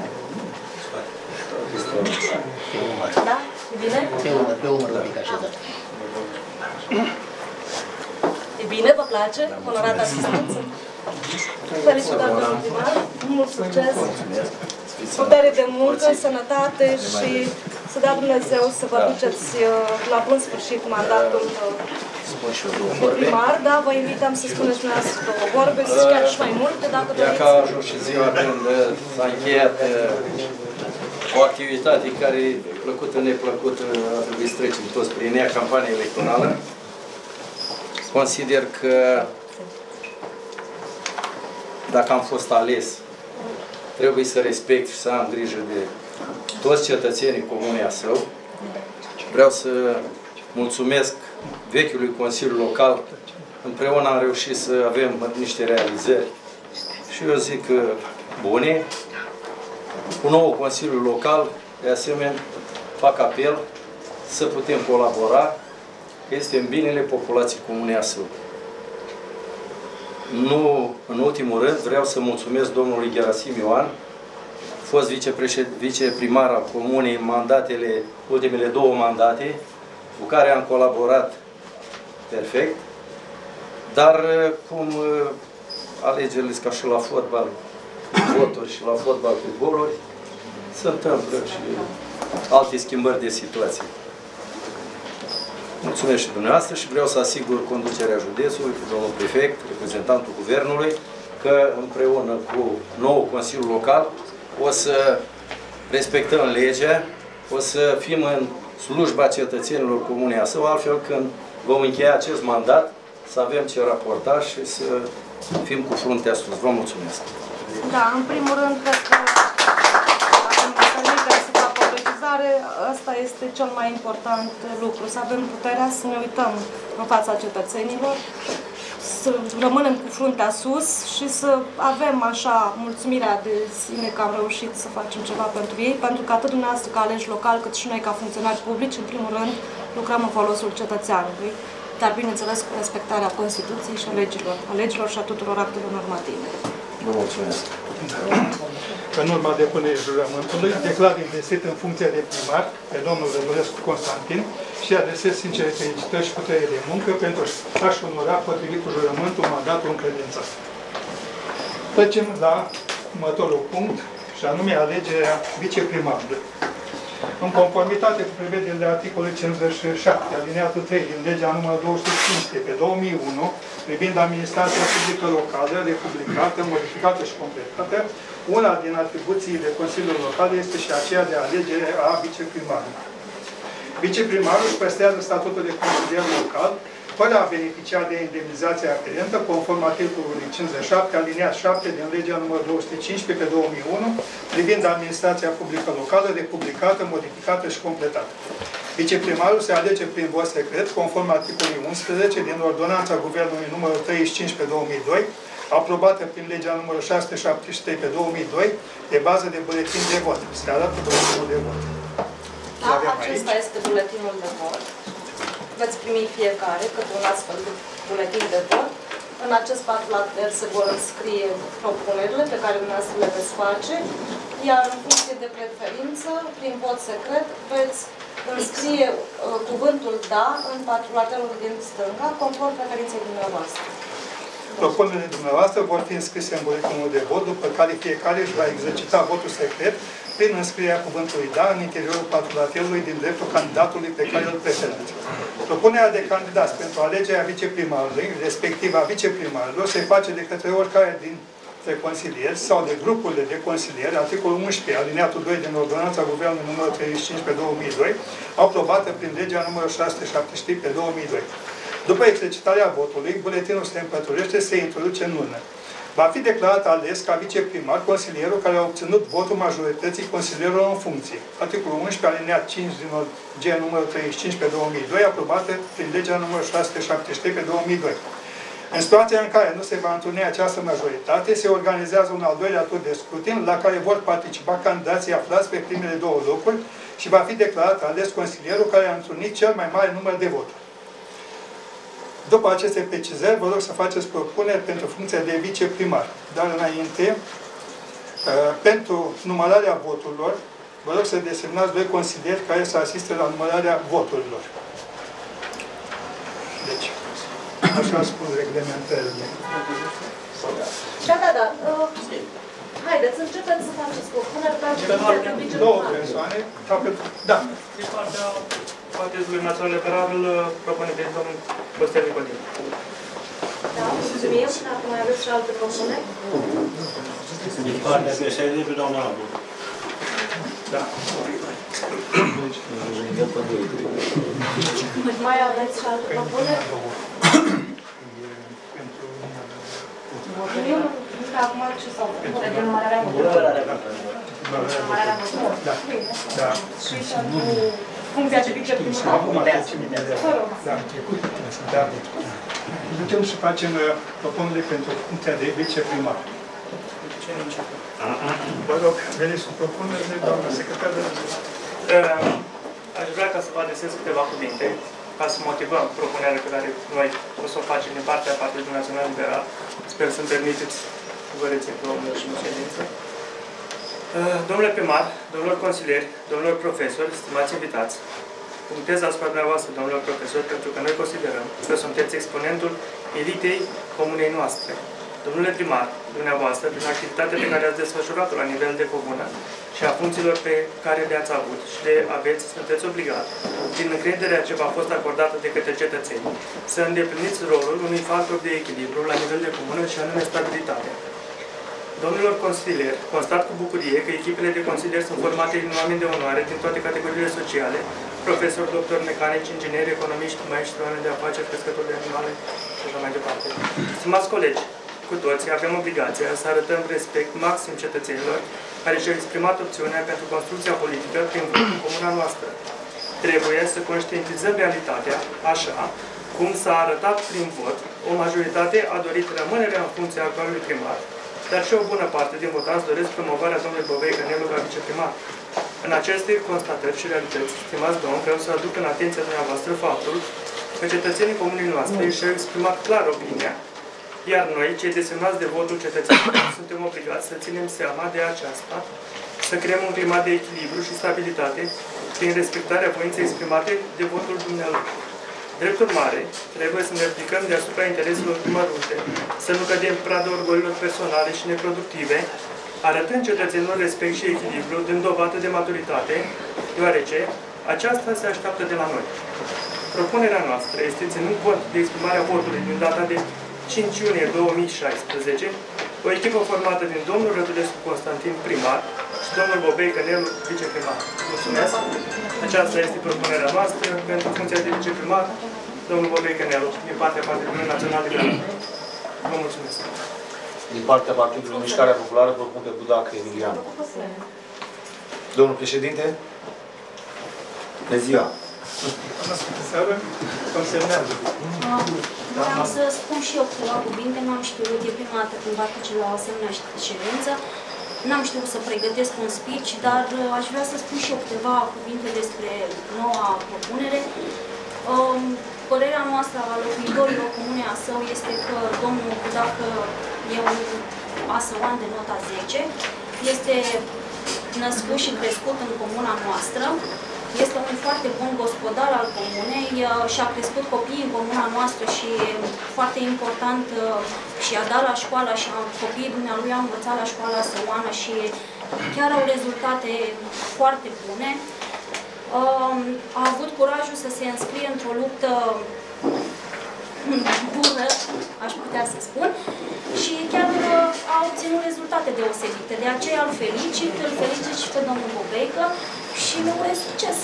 Da? E bine? Pe umăr la mic așezat. E bine? Vă place? Onorat asistență? Felicitări, domnul primar! Mult succes! Putere de muncă, sănătate și să dea Dumnezeu să vă duceți la bun sfârșit mandatul de primar. Da, vă invităm să spuneți dumneavoastră două vorbe, să chiar și mai multe, dacă doriți. Ca ajuns și ziua când s-a încheiat o activitate care, plăcută, neplăcută, a trebuit să trecem toți prin ea, campania electorală. Consider că dacă am fost ales, trebuie să respect și să am grijă de toți cetățenii Comunei Asău. Vreau să mulțumesc vechiului Consiliu Local. Împreună am reușit să avem niște realizări și eu zic bune. Cu nou Consiliu Local, de asemenea, fac apel să putem colabora, că este în binele populației Comunei Asău. Nu, în ultimul rând, vreau să mulțumesc domnului Gerasim Ioan, fost viceprimar al Comunei în ultimele 2 mandate, cu care am colaborat perfect, dar cum alegerile ca și la fotbal, voturi și la fotbal cu goluri, se întâmplă și alte schimbări de situație. Mulțumesc și dumneavoastră și vreau să asigur conducerea județului, cu domnul prefect, reprezentantul guvernului, că împreună cu nou Consiliul Local o să respectăm legea, o să fim în slujba cetățenilor Comunei Asău, altfel când vom încheia acest mandat, să avem ce raporta și să fim cu fruntea sus. Vă mulțumesc! Da, în primul rând, cred că asta este cel mai important lucru, să avem puterea să ne uităm în fața cetățenilor, să rămânem cu fruntea sus și să avem așa mulțumirea de sine că am reușit să facem ceva pentru ei, pentru că atât dumneavoastră ca aleși local, cât și noi ca funcționari publici, în primul rând, lucrăm în folosul cetățeanului, dar bineînțeles cu respectarea Constituției și a legilor și a tuturor actelor normative. Vă mulțumesc! În urma depunerii jurământului, declar investit în funcția de primar pe domnul Rădulescu Constantin și adresez sincere felicitări și putere de muncă pentru a-și onora potrivit cu jurământul mandatul încredințat. Trecem la următorul punct, și anume alegerea viceprimarului. În conformitate cu prevederile articolului 57, alineatul 3 din legea numărul 215 pe 2001, privind administrația publică locală, republicată, modificată și completată, una din atribuțiile Consiliului Local este și aceea de alegere a viceprimarului. Viceprimarul își păstrează statutul de consilier local, fără a beneficia de indemnizația aferentă, conform articolului 57, aliniat 7 din legea numărul 215 pe 2001, privind administrația publică locală, republicată, modificată și completată. Viceprimarul se alege prin vot secret, conform articolului 11 din ordonanța Guvernului numărul 35 pe 2002, aprobată prin legea numărul 673 pe 2002, de bază de buletin de vot. Se arată buletinul de vot. Da, avem acesta aici. este buletinul de vot. Veți primi fiecare câte un astfel de buletin de vot. În acest patru se vor înscrie propunerile pe care dumneavoastră le veți face, iar în funcție de preferință, prin vot secret, veți înscrie cuvântul da în patrulaterul din stânga, conform preferinței dumneavoastră. Propunerile dumneavoastră vor fi înscrise în buletinul de vot, după care fiecare își va exercita votul secret prin înscrierea cuvântului da în interiorul patrulaterului din dreptul candidatului pe care îl preferați. Propunerea de candidați pentru alegerea viceprimarului, respectiv a viceprimarilor, se face de către oricare dintre consilieri sau de grupurile de consilieri, articolul 11, alineatul 2 din Ordonanța Guvernului numărul 35 pe 2002, aprobată prin legea numărul 673 pe 2002. După exercitarea votului, buletinul se împăturește, se introduce în urnă. Va fi declarat ales ca viceprimar consilierul care a obținut votul majorității consilierilor în funcție. Articolul 11, alineat 5 din G numărul 35 pe 2002, aprobată prin legea numărul 673 pe 2002. În situația în care nu se va întruni această majoritate, se organizează un al doilea tur de scrutin la care vor participa candidații aflați pe primele două locuri și va fi declarat ales consilierul care a întrunit cel mai mare număr de voturi. După aceste precizări, vă rog să faceți propuneri pentru funcția de viceprimar. Dar înainte, pentru numărarea voturilor, vă rog să desemnați doi consilieri care să asiste la numărarea voturilor. Deci, așa spun reglementările. Da. Haideți, începeți să faceți propuneri pentru viceprimar. Două persoane, da. Din partea Partidului Național Liberal propune pe domnul Costel Nicodim. Da, mulțumim. Și dacă mai aveți și alte propuneri? Din partea PSD pe doamna Abu. Da. Mai aveți și alte propuneri? Eu nu știu acum ce s-au făcut. De numărarea voturilor. Da. Și cu funcția de viceprimar. Acum da. Ducem și facem propunerile pentru funcția de viceprimar. Vă rog, veniți cu propunerile, doamna secretar de Aș vrea ca să vă adresez câteva cuvinte, ca să motivăm propunerea pe care noi o să o facem din partea Partidului Național Liberal. Sper să-mi permiteți să vă rețin domnilor și în ședință. Domnule primar, domnilor consilieri, domnilor profesori, stimați invitați, punctez asupra dumneavoastră, domnilor profesori, pentru că noi considerăm că sunteți exponentul elitei comunei noastre. Domnule primar, dumneavoastră, prin activitatea pe care ați desfășurat-o la nivel de comună și a funcțiilor pe care le-ați avut și le aveți, sunteți obligat, prin încrederea ce v-a fost acordată de către cetățeni, să îndepliniți rolul unui factor de echilibru la nivel de comună și anume stabilitatea. Domnilor consilieri, constat cu bucurie că echipele de consilieri sunt formate din oameni de onoare din toate categoriile sociale, profesori, doctori, mecanici, ingineri, economiști, maestri, oameni de afaceri, crescători de animale și așa mai departe. Stimați colegi, cu toții avem obligația să arătăm respect maxim cetățenilor care și-au exprimat opțiunea pentru construcția politică prin votul comuna noastră. Trebuie să conștientizăm realitatea, așa cum s-a arătat prin vot, o majoritate a dorit rămânerea în funcția actualului primar, dar și o bună parte din votanți doresc promovarea domnului Bovei Cănelu ca viceprimar. În aceste constatări și realități, stimați domn, vreau să aduc în atenția dumneavoastră faptul că cetățenii comunii noastre și-au exprimat clar opinia, iar noi, cei desemnați de votul cetățenilor, suntem obligați să ținem seama de aceasta, să creăm un climat de echilibru și stabilitate prin respectarea voinței exprimate de votul dumnealui. Drept urmare, trebuie să ne aplicăm deasupra intereselor mărunte, să nu cădem pradă orgolilor personale și neproductive, arătând cetățenilor respect și echilibru, dând dovadă de maturitate, deoarece aceasta se așteaptă de la noi. Propunerea noastră este, ținând cont de exprimarea votului din data de 5 iunie 2016, o echipă formată din domnul Rădulescu Constantin, primar, și domnul Bobei Cănelu, viceprimar. Mulțumesc! Aceasta este propunerea noastră pentru funcția de viceprimar, domnul Bobei Cănelu, din partea Partidului Național Liberal. Vă mulțumesc! Din partea Partidului Mișcarea Populară propun pe Budac Emilian. Domnul președinte? Bună ziua! Vreau să spun și eu câteva cuvinte, nu am știut, e prima dată când particip la o asemenea ședință. N-am știut să pregătesc un speech, dar aș vrea să spun și eu câteva cuvinte despre noua propunere. Părerea noastră a locuitorilor Comunei Asău este că domnul Budacă e un asăuan de nota 10, este născut și crescut în comuna noastră, este un foarte bun gospodar al comunei și-a crescut copiii în comuna noastră și foarte important și-a dat la școală și copiii dumnealui au învățat la școala asăuană și chiar au rezultate foarte bune. A avut curajul să se înscrie într-o luptă bună, aș putea să spun, și chiar a obținut rezultate deosebite. De aceea îl felicit și pe domnul Bobeică și le urez succes!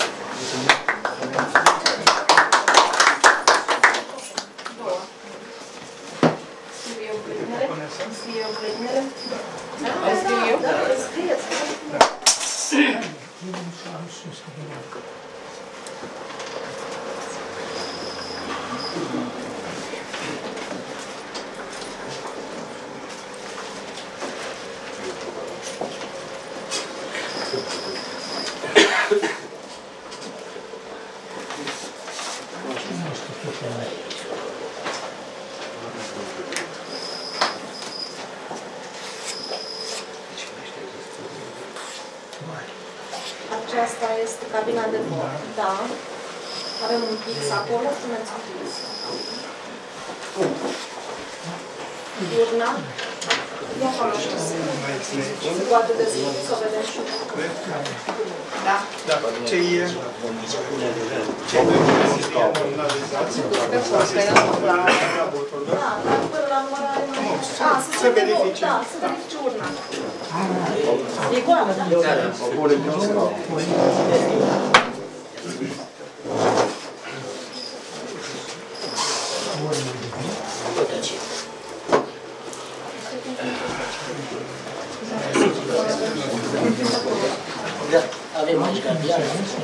Scriu eu grădinele? Da, scrieți. Aceasta este cabina de vot, da. Avem un pix acolo, puneți un pix. Urna. E acolo jos. Se poate deschide, să o vedem și da. Da. Cei nominalizați, la votul, da? Da, dar până la numărare nu. Să verifice. Da, să verifice urna. E goală, da? Avem aici gardian.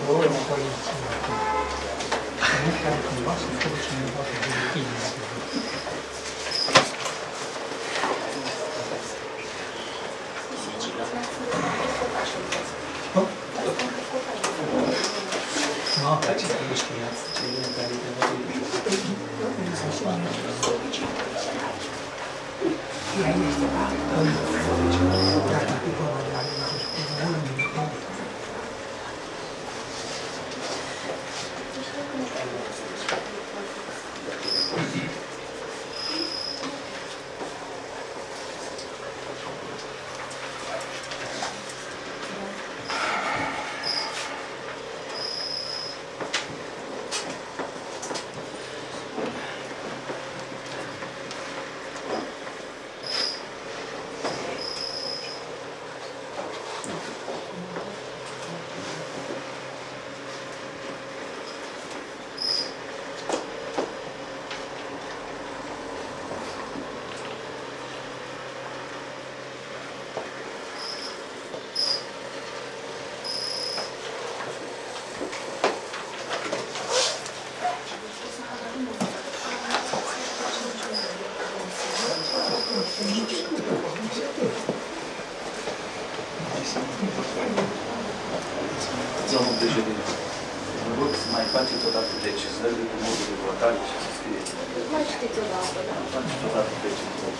Domnul președinte, vă rog să mai faceți odată decizările cu modul de votare și să scrieți. Mai știți odată, da? Faceți odată decizările.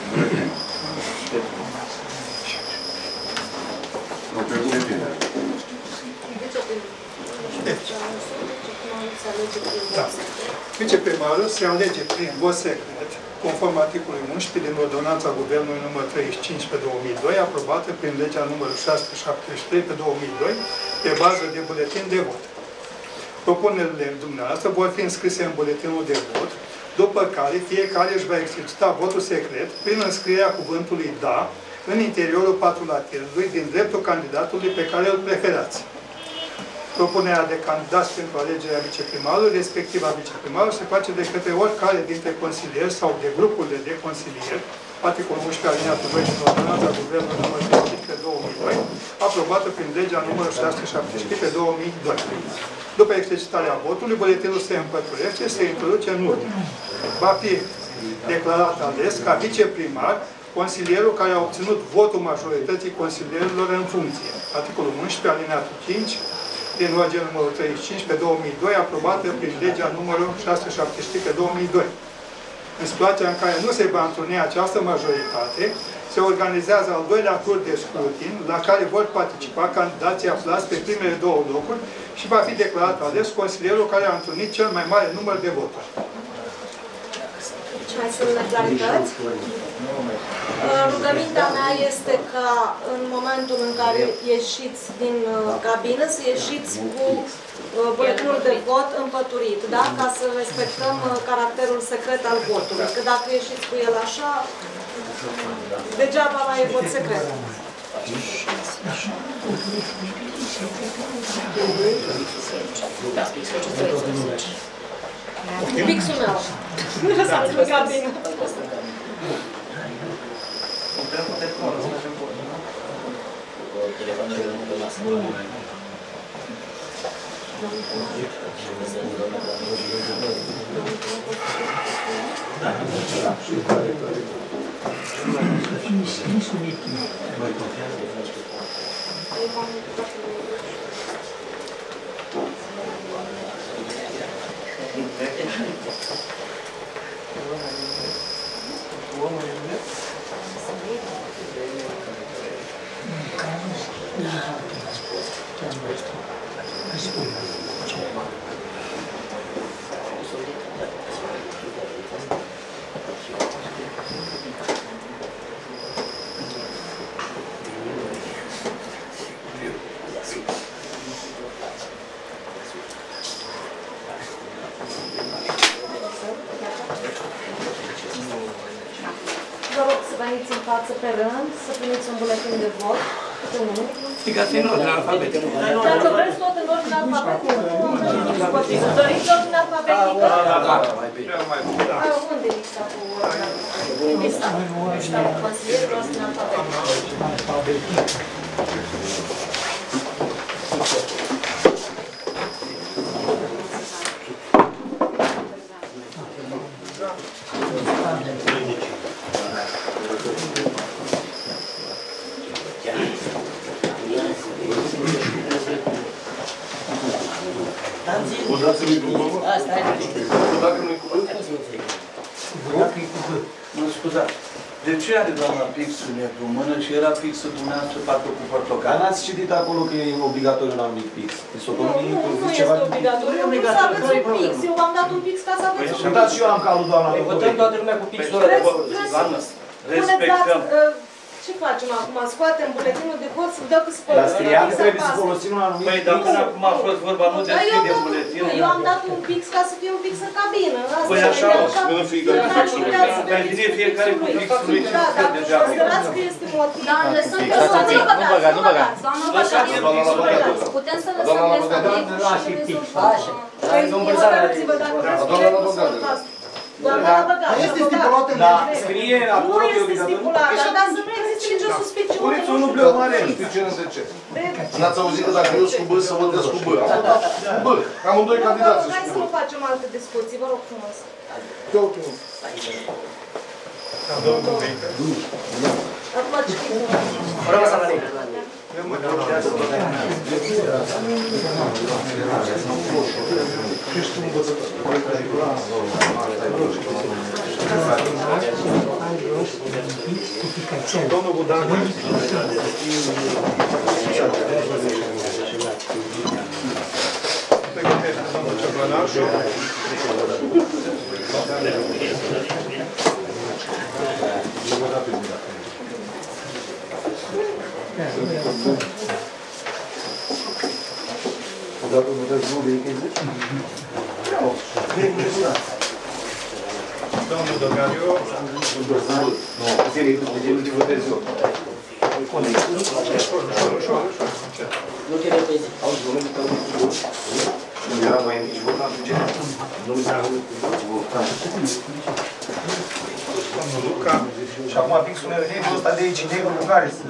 Da. Viceprimarul se alege prin vot secret, conform articolului 11 din Ordonanța Guvernului nr. 35 pe 2002, aprobată prin legea numărul 673 pe 2002, pe bază de buletin de vot. Propunerile dumneavoastră vor fi înscrise în buletinul de vot, după care fiecare își va exercita votul secret prin înscrierea cuvântului "da" în interiorul patrulatirului din dreptul candidatului pe care îl preferați. Propunerea de candidați pentru alegerea viceprimarului, respectiv a viceprimarului, se face de către oricare dintre consilieri sau de grupurile de consilieri, articolul 11 alineatul 2 din Ordonanța Guvernului nr. 35 pe 2002, aprobată prin legea numărul 675 pe 2002. După exercitarea votului, buletinul se împăturește și se introduce în urmă. Va fi declarat ales ca viceprimar consilierul care a obținut votul majorității consilierilor în funcție. Articolul 11, alineatul 5, din OG numărul 35 pe 2002, aprobată prin legea numărul 673 pe 2002. În situația în care nu se va întruni această majoritate, se organizează al doilea tur de scrutin, la care vor participa candidații aflați pe primele două locuri și va fi declarat ales consilierul care a întrunit cel mai mare număr de voturi. Mai sunt neclarități? Rugămintea mea este ca în momentul în care ieșiți din cabină să ieșiți cu buletinul de vot împăturit, da? Ca să respectăm caracterul secret al votului. Că dacă ieșiți cu el așa, degeaba mai e vot secret. Pixul meu. Nu lăsați-l în cabină. Vă rog să veniți în față pe rând, să primiți un buletin de vot. Explicați în ordine alfabetică. Dacă vreți tot în ordine alfabetică, doriți ordine alfabetică? Unde e lista cu ordine alfabetică? Lista cu consilierilor ordine alfabetică. Mă scuzați. De ce are doamna pixul negru în mână și era pixul dumneavoastră parcă cu portocal? Dar n-ați citit acolo că e obligatoriu la anumit pix. Nu este obligatoriu. Să aveți un pix. Eu v-am dat un pix ca să aveți un pix. Uitați și eu am calul doamna. Votăm toată lumea cu pixul ăla de vot. Respectăm. Ce facem acum? Scoatem buletinul de vot, să dă că se folosim. Dar scria că trebuie să folosim un anumit pix. Păi, dar până acum a fost vorba nu deschide buletinul. Eu am dat un pix ca să fie un pix în cabină. Păi așa, nu fiecare cu pixul lui. Dar vine fiecare cu pixul lui și nu cred deja. Considerați că este motiv. Dar lăsăm pe soție. Nu băgați. Doamna băgați. Putem să lăsăm pe soție și Hotărâți-vă dacă vreți să rezolvați. Este stipulat în lege. Scrie acolo că e obligatoriu. Nu este stipulat, dar să nu existe nicio suspiciune. Puneți unul bleu mare. Suspiciune de ce? N-ați auzit că dacă eu sunt cu B, să votez cu B. B. Amândoi candidați. Hai să nu facem alte discuții, vă rog frumos. Acum citim. Vreau să analic. Domnul Budan. Domnul Ciobănașu. Odată votează nu de ei. Domnul Dogariu. Nu, serie, de ce votez eu? Nu te repezi. Auzi, domnul tău nu era mai nici votat, ce? Nu era votat. Domnul Luca. Și acum pixul negru ăsta de aici, negru cu care sunt?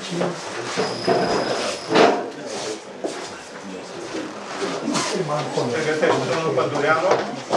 Pregătește domnul Pădureanu.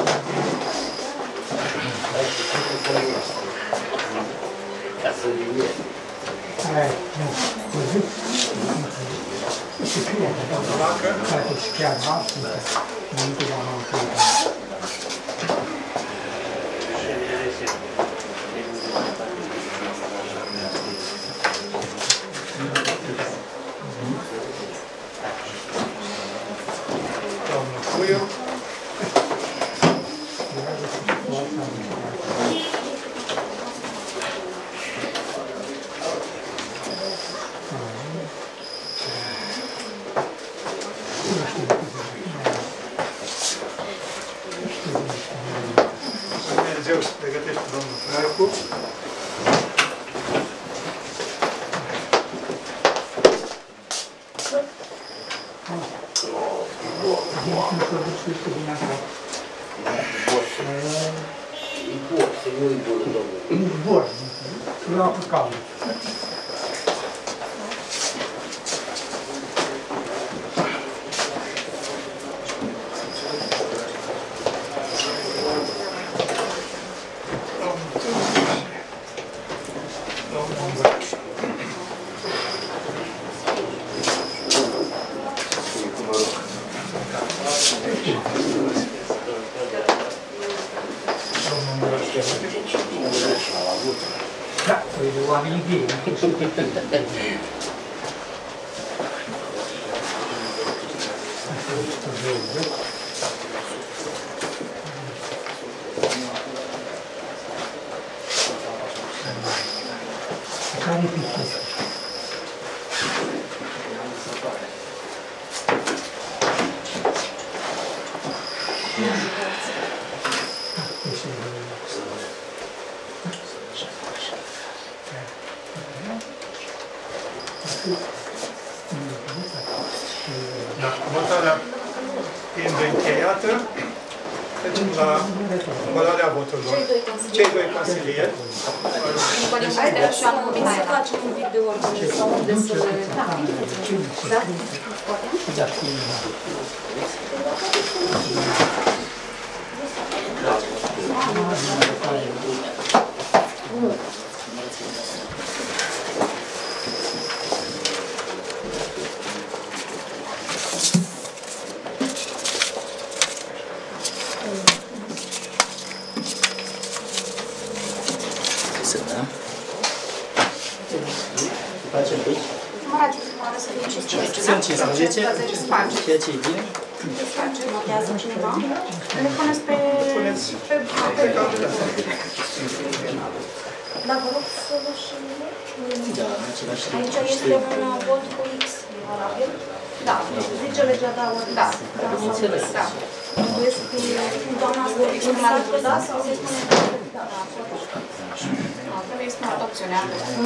Dumnezeu să pregătește domnul Traicu. Bun, la cu calm. Da, păi de oamenii gay, nu știu cât care e pictul? Da, votarea fiind încheiată, trecem la numărarea voturilor. Cei doi consilieri. Haideți să facem un pic de ordine sau unde să le... Da? Da. Facem pe aici. Numărați numără să fie 15. Sunt 15. Ceea ce e bine. Notează cineva? Le puneți pe... Da, vă rog să vă și... Da, în același timp. Aici este un vot cu X, e valabil? Da. Zice legea, da, ori da. Înțeles. Da. Trebuie să fie... Doamna a vorbit cu saltul, da? Sau se spune da? Da. Trebuie exprimat opțiunea.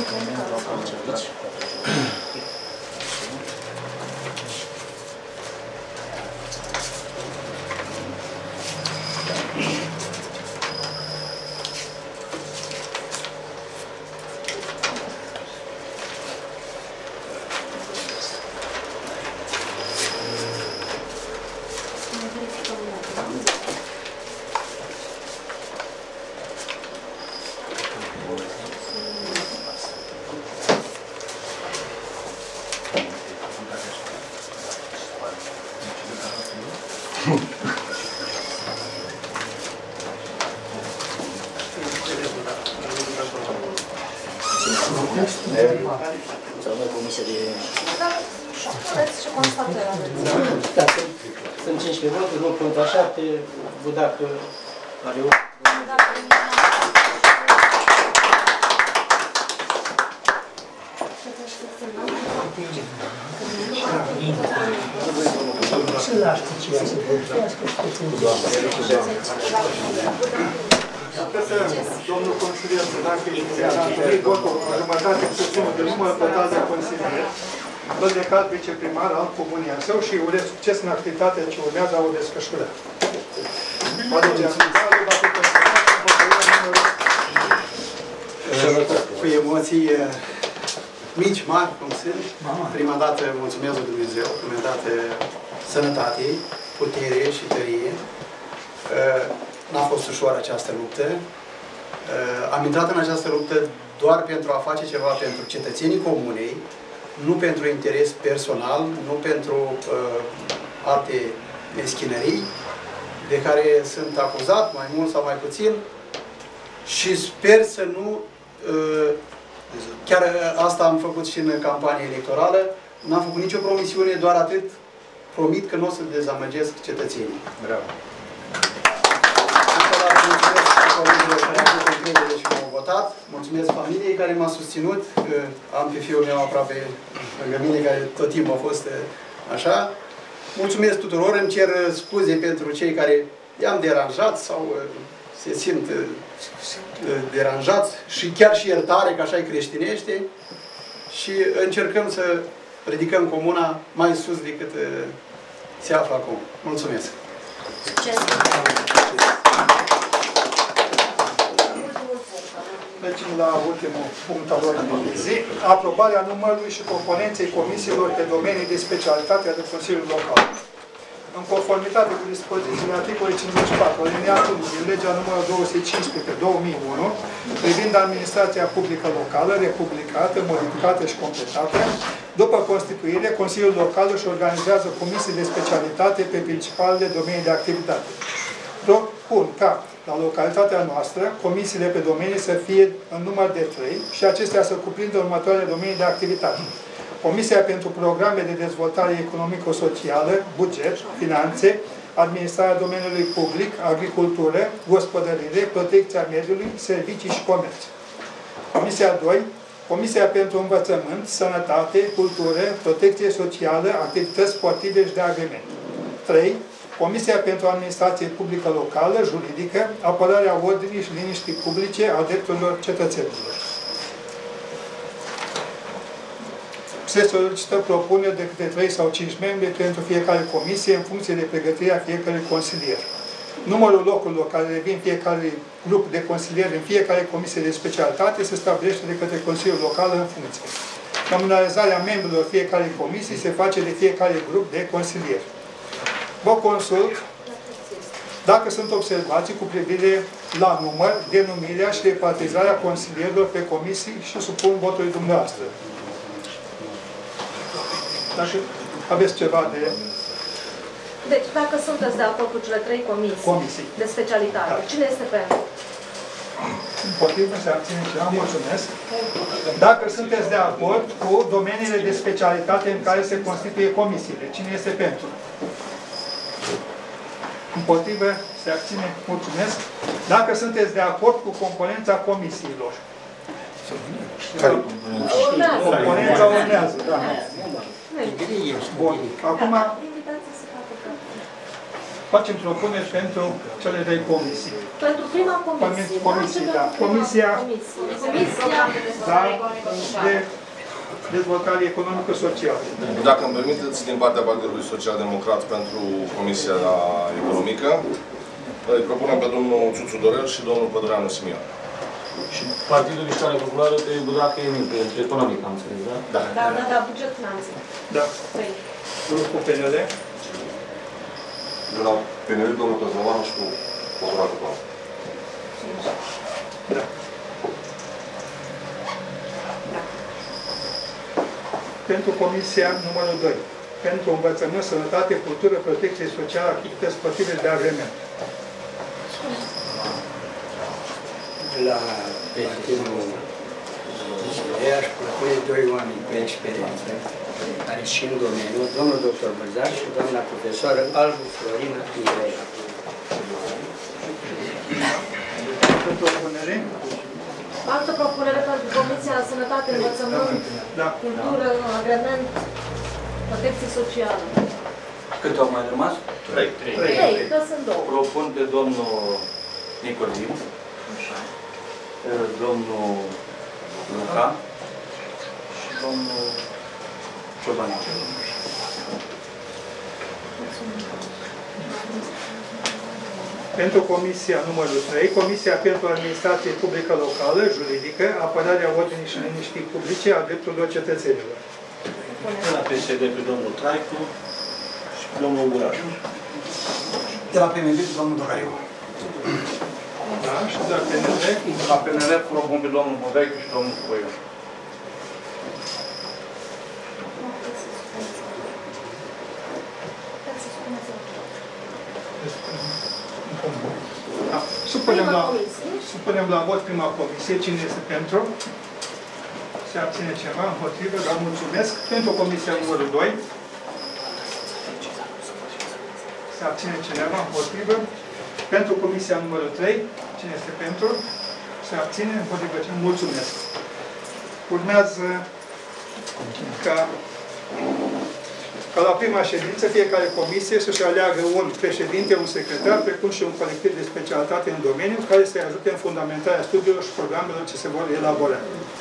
Înseamnă comisia de... Puneți ce constatări aveți. Da, sunt 15 voturi, vot contra 7, Budac are 8. Să lași pe ceea să vorbească și pe Domnul consilier Sădache e votul în jumătate cu sumă de număr total de consilieri, tot de cal viceprimar al Comunii Său și urez succes în activitatea ce urmează a o desfășura. Alegerea finală va fi consemnată în hotărârea numărul... Cu emoții mici, mari, cum sunt. Prima dată mulțumesc lui Dumnezeu, că mi-a dat sănătate, putere și tărie. N-a fost ușoară această luptă. Am intrat în această luptă doar pentru a face ceva pentru cetățenii comunei, nu pentru interes personal, nu pentru alte meschinării de care sunt acuzat, mai mult sau mai puțin, și sper să nu, chiar asta am făcut și în campania electorală, n-am făcut nicio promisiune, doar atât promit că nu o să dezamăgesc cetățenii. Bravo! Colegilor care au avut încredere și m-au votat. Mulțumesc familiei care m-a susținut. Am pe fiul meu aproape lângă mine, care tot timpul a fost așa. Mulțumesc tuturor. Îmi cer scuze pentru cei care i-am deranjat sau se simt deranjați și chiar și iertare, că așa-i creștinește. Și încercăm să ridicăm comuna mai sus decât se află acum. Mulțumesc! Succes! Mergem la ultimul punct al ordinii de zi. Aprobarea numărului și componenței comisiilor pe domenii de specialitate ale Consiliului Local. În conformitate cu dispozițiile articolului 54, alineatul din legea numărul 215 pe 2001, privind administrația publică locală, republicată, modificată și completată, după constituire, Consiliul Local își organizează comisii de specialitate pe principalele domenii de activitate. Propun ca la localitatea noastră, comisiile pe domenii să fie în număr de 3 și acestea să cuprindă următoarele domenii de activitate. Comisia pentru programe de dezvoltare economico-socială, buget, finanțe, administrarea domeniului public, agricultură, gospodărire, protecția mediului, servicii și comerț. Comisia 2. Comisia pentru învățământ, sănătate, cultură, protecție socială, activități sportive și de agrement. 3. Comisia pentru administrație publică locală, juridică, apărarea ordinii și liniștii publice a drepturilor cetățenilor. Se solicită propuneri de câte 3 sau 5 membri pentru fiecare comisie în funcție de pregătirea fiecărui consilier. Numărul locurilor care revin fiecare grup de consilieri în fiecare comisie de specialitate se stabilește de către Consiliul Local în funcție. Nominalizarea membrilor fiecare comisie se face de fiecare grup de consilieri. Vă consult dacă sunt observații cu privire la număr, denumirea și repartizarea consilierilor pe comisii și supun votului dumneavoastră. Dacă aveți ceva de... Deci, dacă sunteți de acord cu cele 3 comisii de specialitate, da. Cine este pentru? Împotrivă, se abține ceva, mulțumesc. Dacă sunteți de acord cu domeniile de specialitate în care se constituie comisiile, cine este pentru? Împotrivă, se abține, mulțumesc. Dacă sunteți de acord cu componența comisiilor. Componența urmează, da. Bun. Acum facem propuneri pentru cele 3 comisii. Pentru prima comisie. Comisie, da. Comisia de dezvoltare economică-socială. Dacă îmi permiteți, din partea Partidului Social Democrat pentru Comisia Economică, îi propunem pe domnul Țuțu Dorel și domnul Pădureanu Simion. Și Partidul Mișcare Populară pe Budacă Emil, pentru economic, am înțeles, da? Da, buget finanțe. Da. Grupul PNL. De la PNL, domnul Căzălanu și cu Păduracă Paul. Da. Pentru Comisia numărul 2. Pentru învățământ, sănătate, cultură, protecție socială, activități sportive de agrement. La prietenul aș propune 2 oameni cu experiență, care și în domeniu, domnul dr. Băzar și doamna profesoară Albu Florina Mireia. Propunere? Altă propunere pentru Comisia Sănătate, Învățământ, Cultură, Agrement, Protecție Socială. Câte au mai rămas? 3, că sunt 2. Propun pe domnul Nicodim, domnul Luca și domnul Ciobanic. Pentru Comisia numărul 3, Comisia pentru Administrație Publică Locală, Juridică, Apărarea Ordinii și Liniștii Publice a Drepturilor Cetățenilor. De la PSD pe domnul Traicu și pe domnul Ungurașu. De la PNL pe domnul Doraiu. Da, și de la PNL? De la PNL propun pe domnul Bodaicu și domnul Coiu. Da. Supunem la vot prima comisie. Cine este pentru? Se abține ceva? Împotrivă? Dar mulțumesc. Pentru comisia numărul 2. Se abține cineva? Împotrivă? Pentru comisia numărul 3. Cine este pentru? Se abține? Împotrivă? Mulțumesc. Urmează ca la prima ședință, fiecare comisie să-și aleagă un președinte, un secretar, precum și un colectiv de specialitate în domeniu, care să-i ajute în fundamentarea studiilor și programelor ce se vor elabora.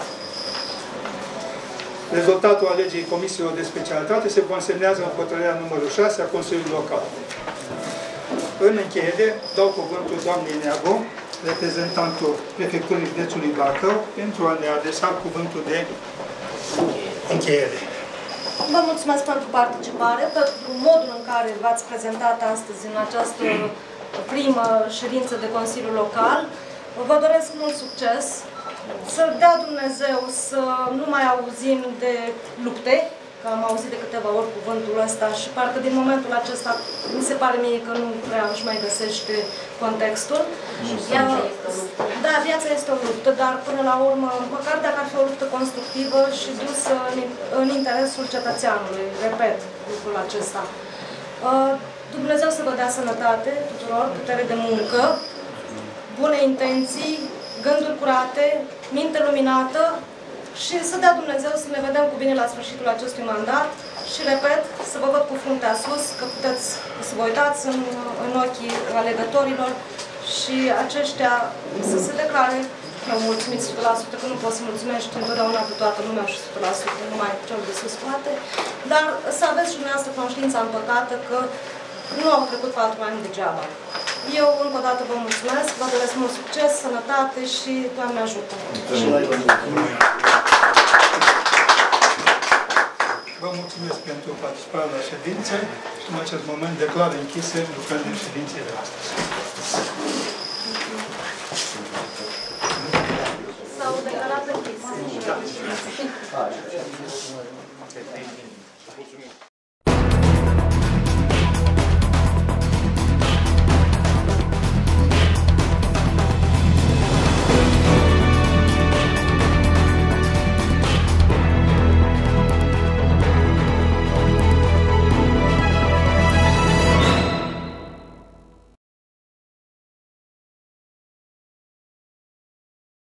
Rezultatul alegerii comisiilor de specialitate se consemnează în hotărârea numărul 6 a Consiliului Local. În încheiere, dau cuvântul doamnei Neagu, reprezentantul Prefecturii Județului Bacău, pentru a ne adresa cuvântul de încheiere. Vă mulțumesc pentru participare, pentru modul în care v-ați prezentat astăzi în această primă ședință de Consiliu Local. Vă doresc mult succes, să dea Dumnezeu să nu mai auzim de lupte, că am auzit de câteva ori cuvântul ăsta și parcă din momentul acesta mi se pare mie că nu prea își mai găsește contextul. Da, viața este o luptă, dar până la urmă, măcar dacă ar fi o luptă constructivă și dusă în interesul cetățeanului, repet lucrul acesta. Dumnezeu să vă dea sănătate tuturor, putere de muncă, bune intenții, gânduri curate, minte luminată, și să dea Dumnezeu să ne vedem cu bine la sfârșitul acestui mandat și, repet, să vă văd cu fruntea sus, că puteți să vă uitați în ochii alegătorilor și aceștia să se declare mulțumiți 100%, că nu poți să mulțumești întotdeauna pe toată lumea și 100%, numai cel de sus poate, dar să aveți și dumneavoastră conștiința împăcată că nu au trecut 4 ani degeaba. Eu, încă o dată, vă mulțumesc, vă doresc mult succes, sănătate și Doamne ajută! Vă mulțumesc pentru participarea la ședință și în acest moment declar închise lucrările ședinței de astăzi. S-au declarat închise.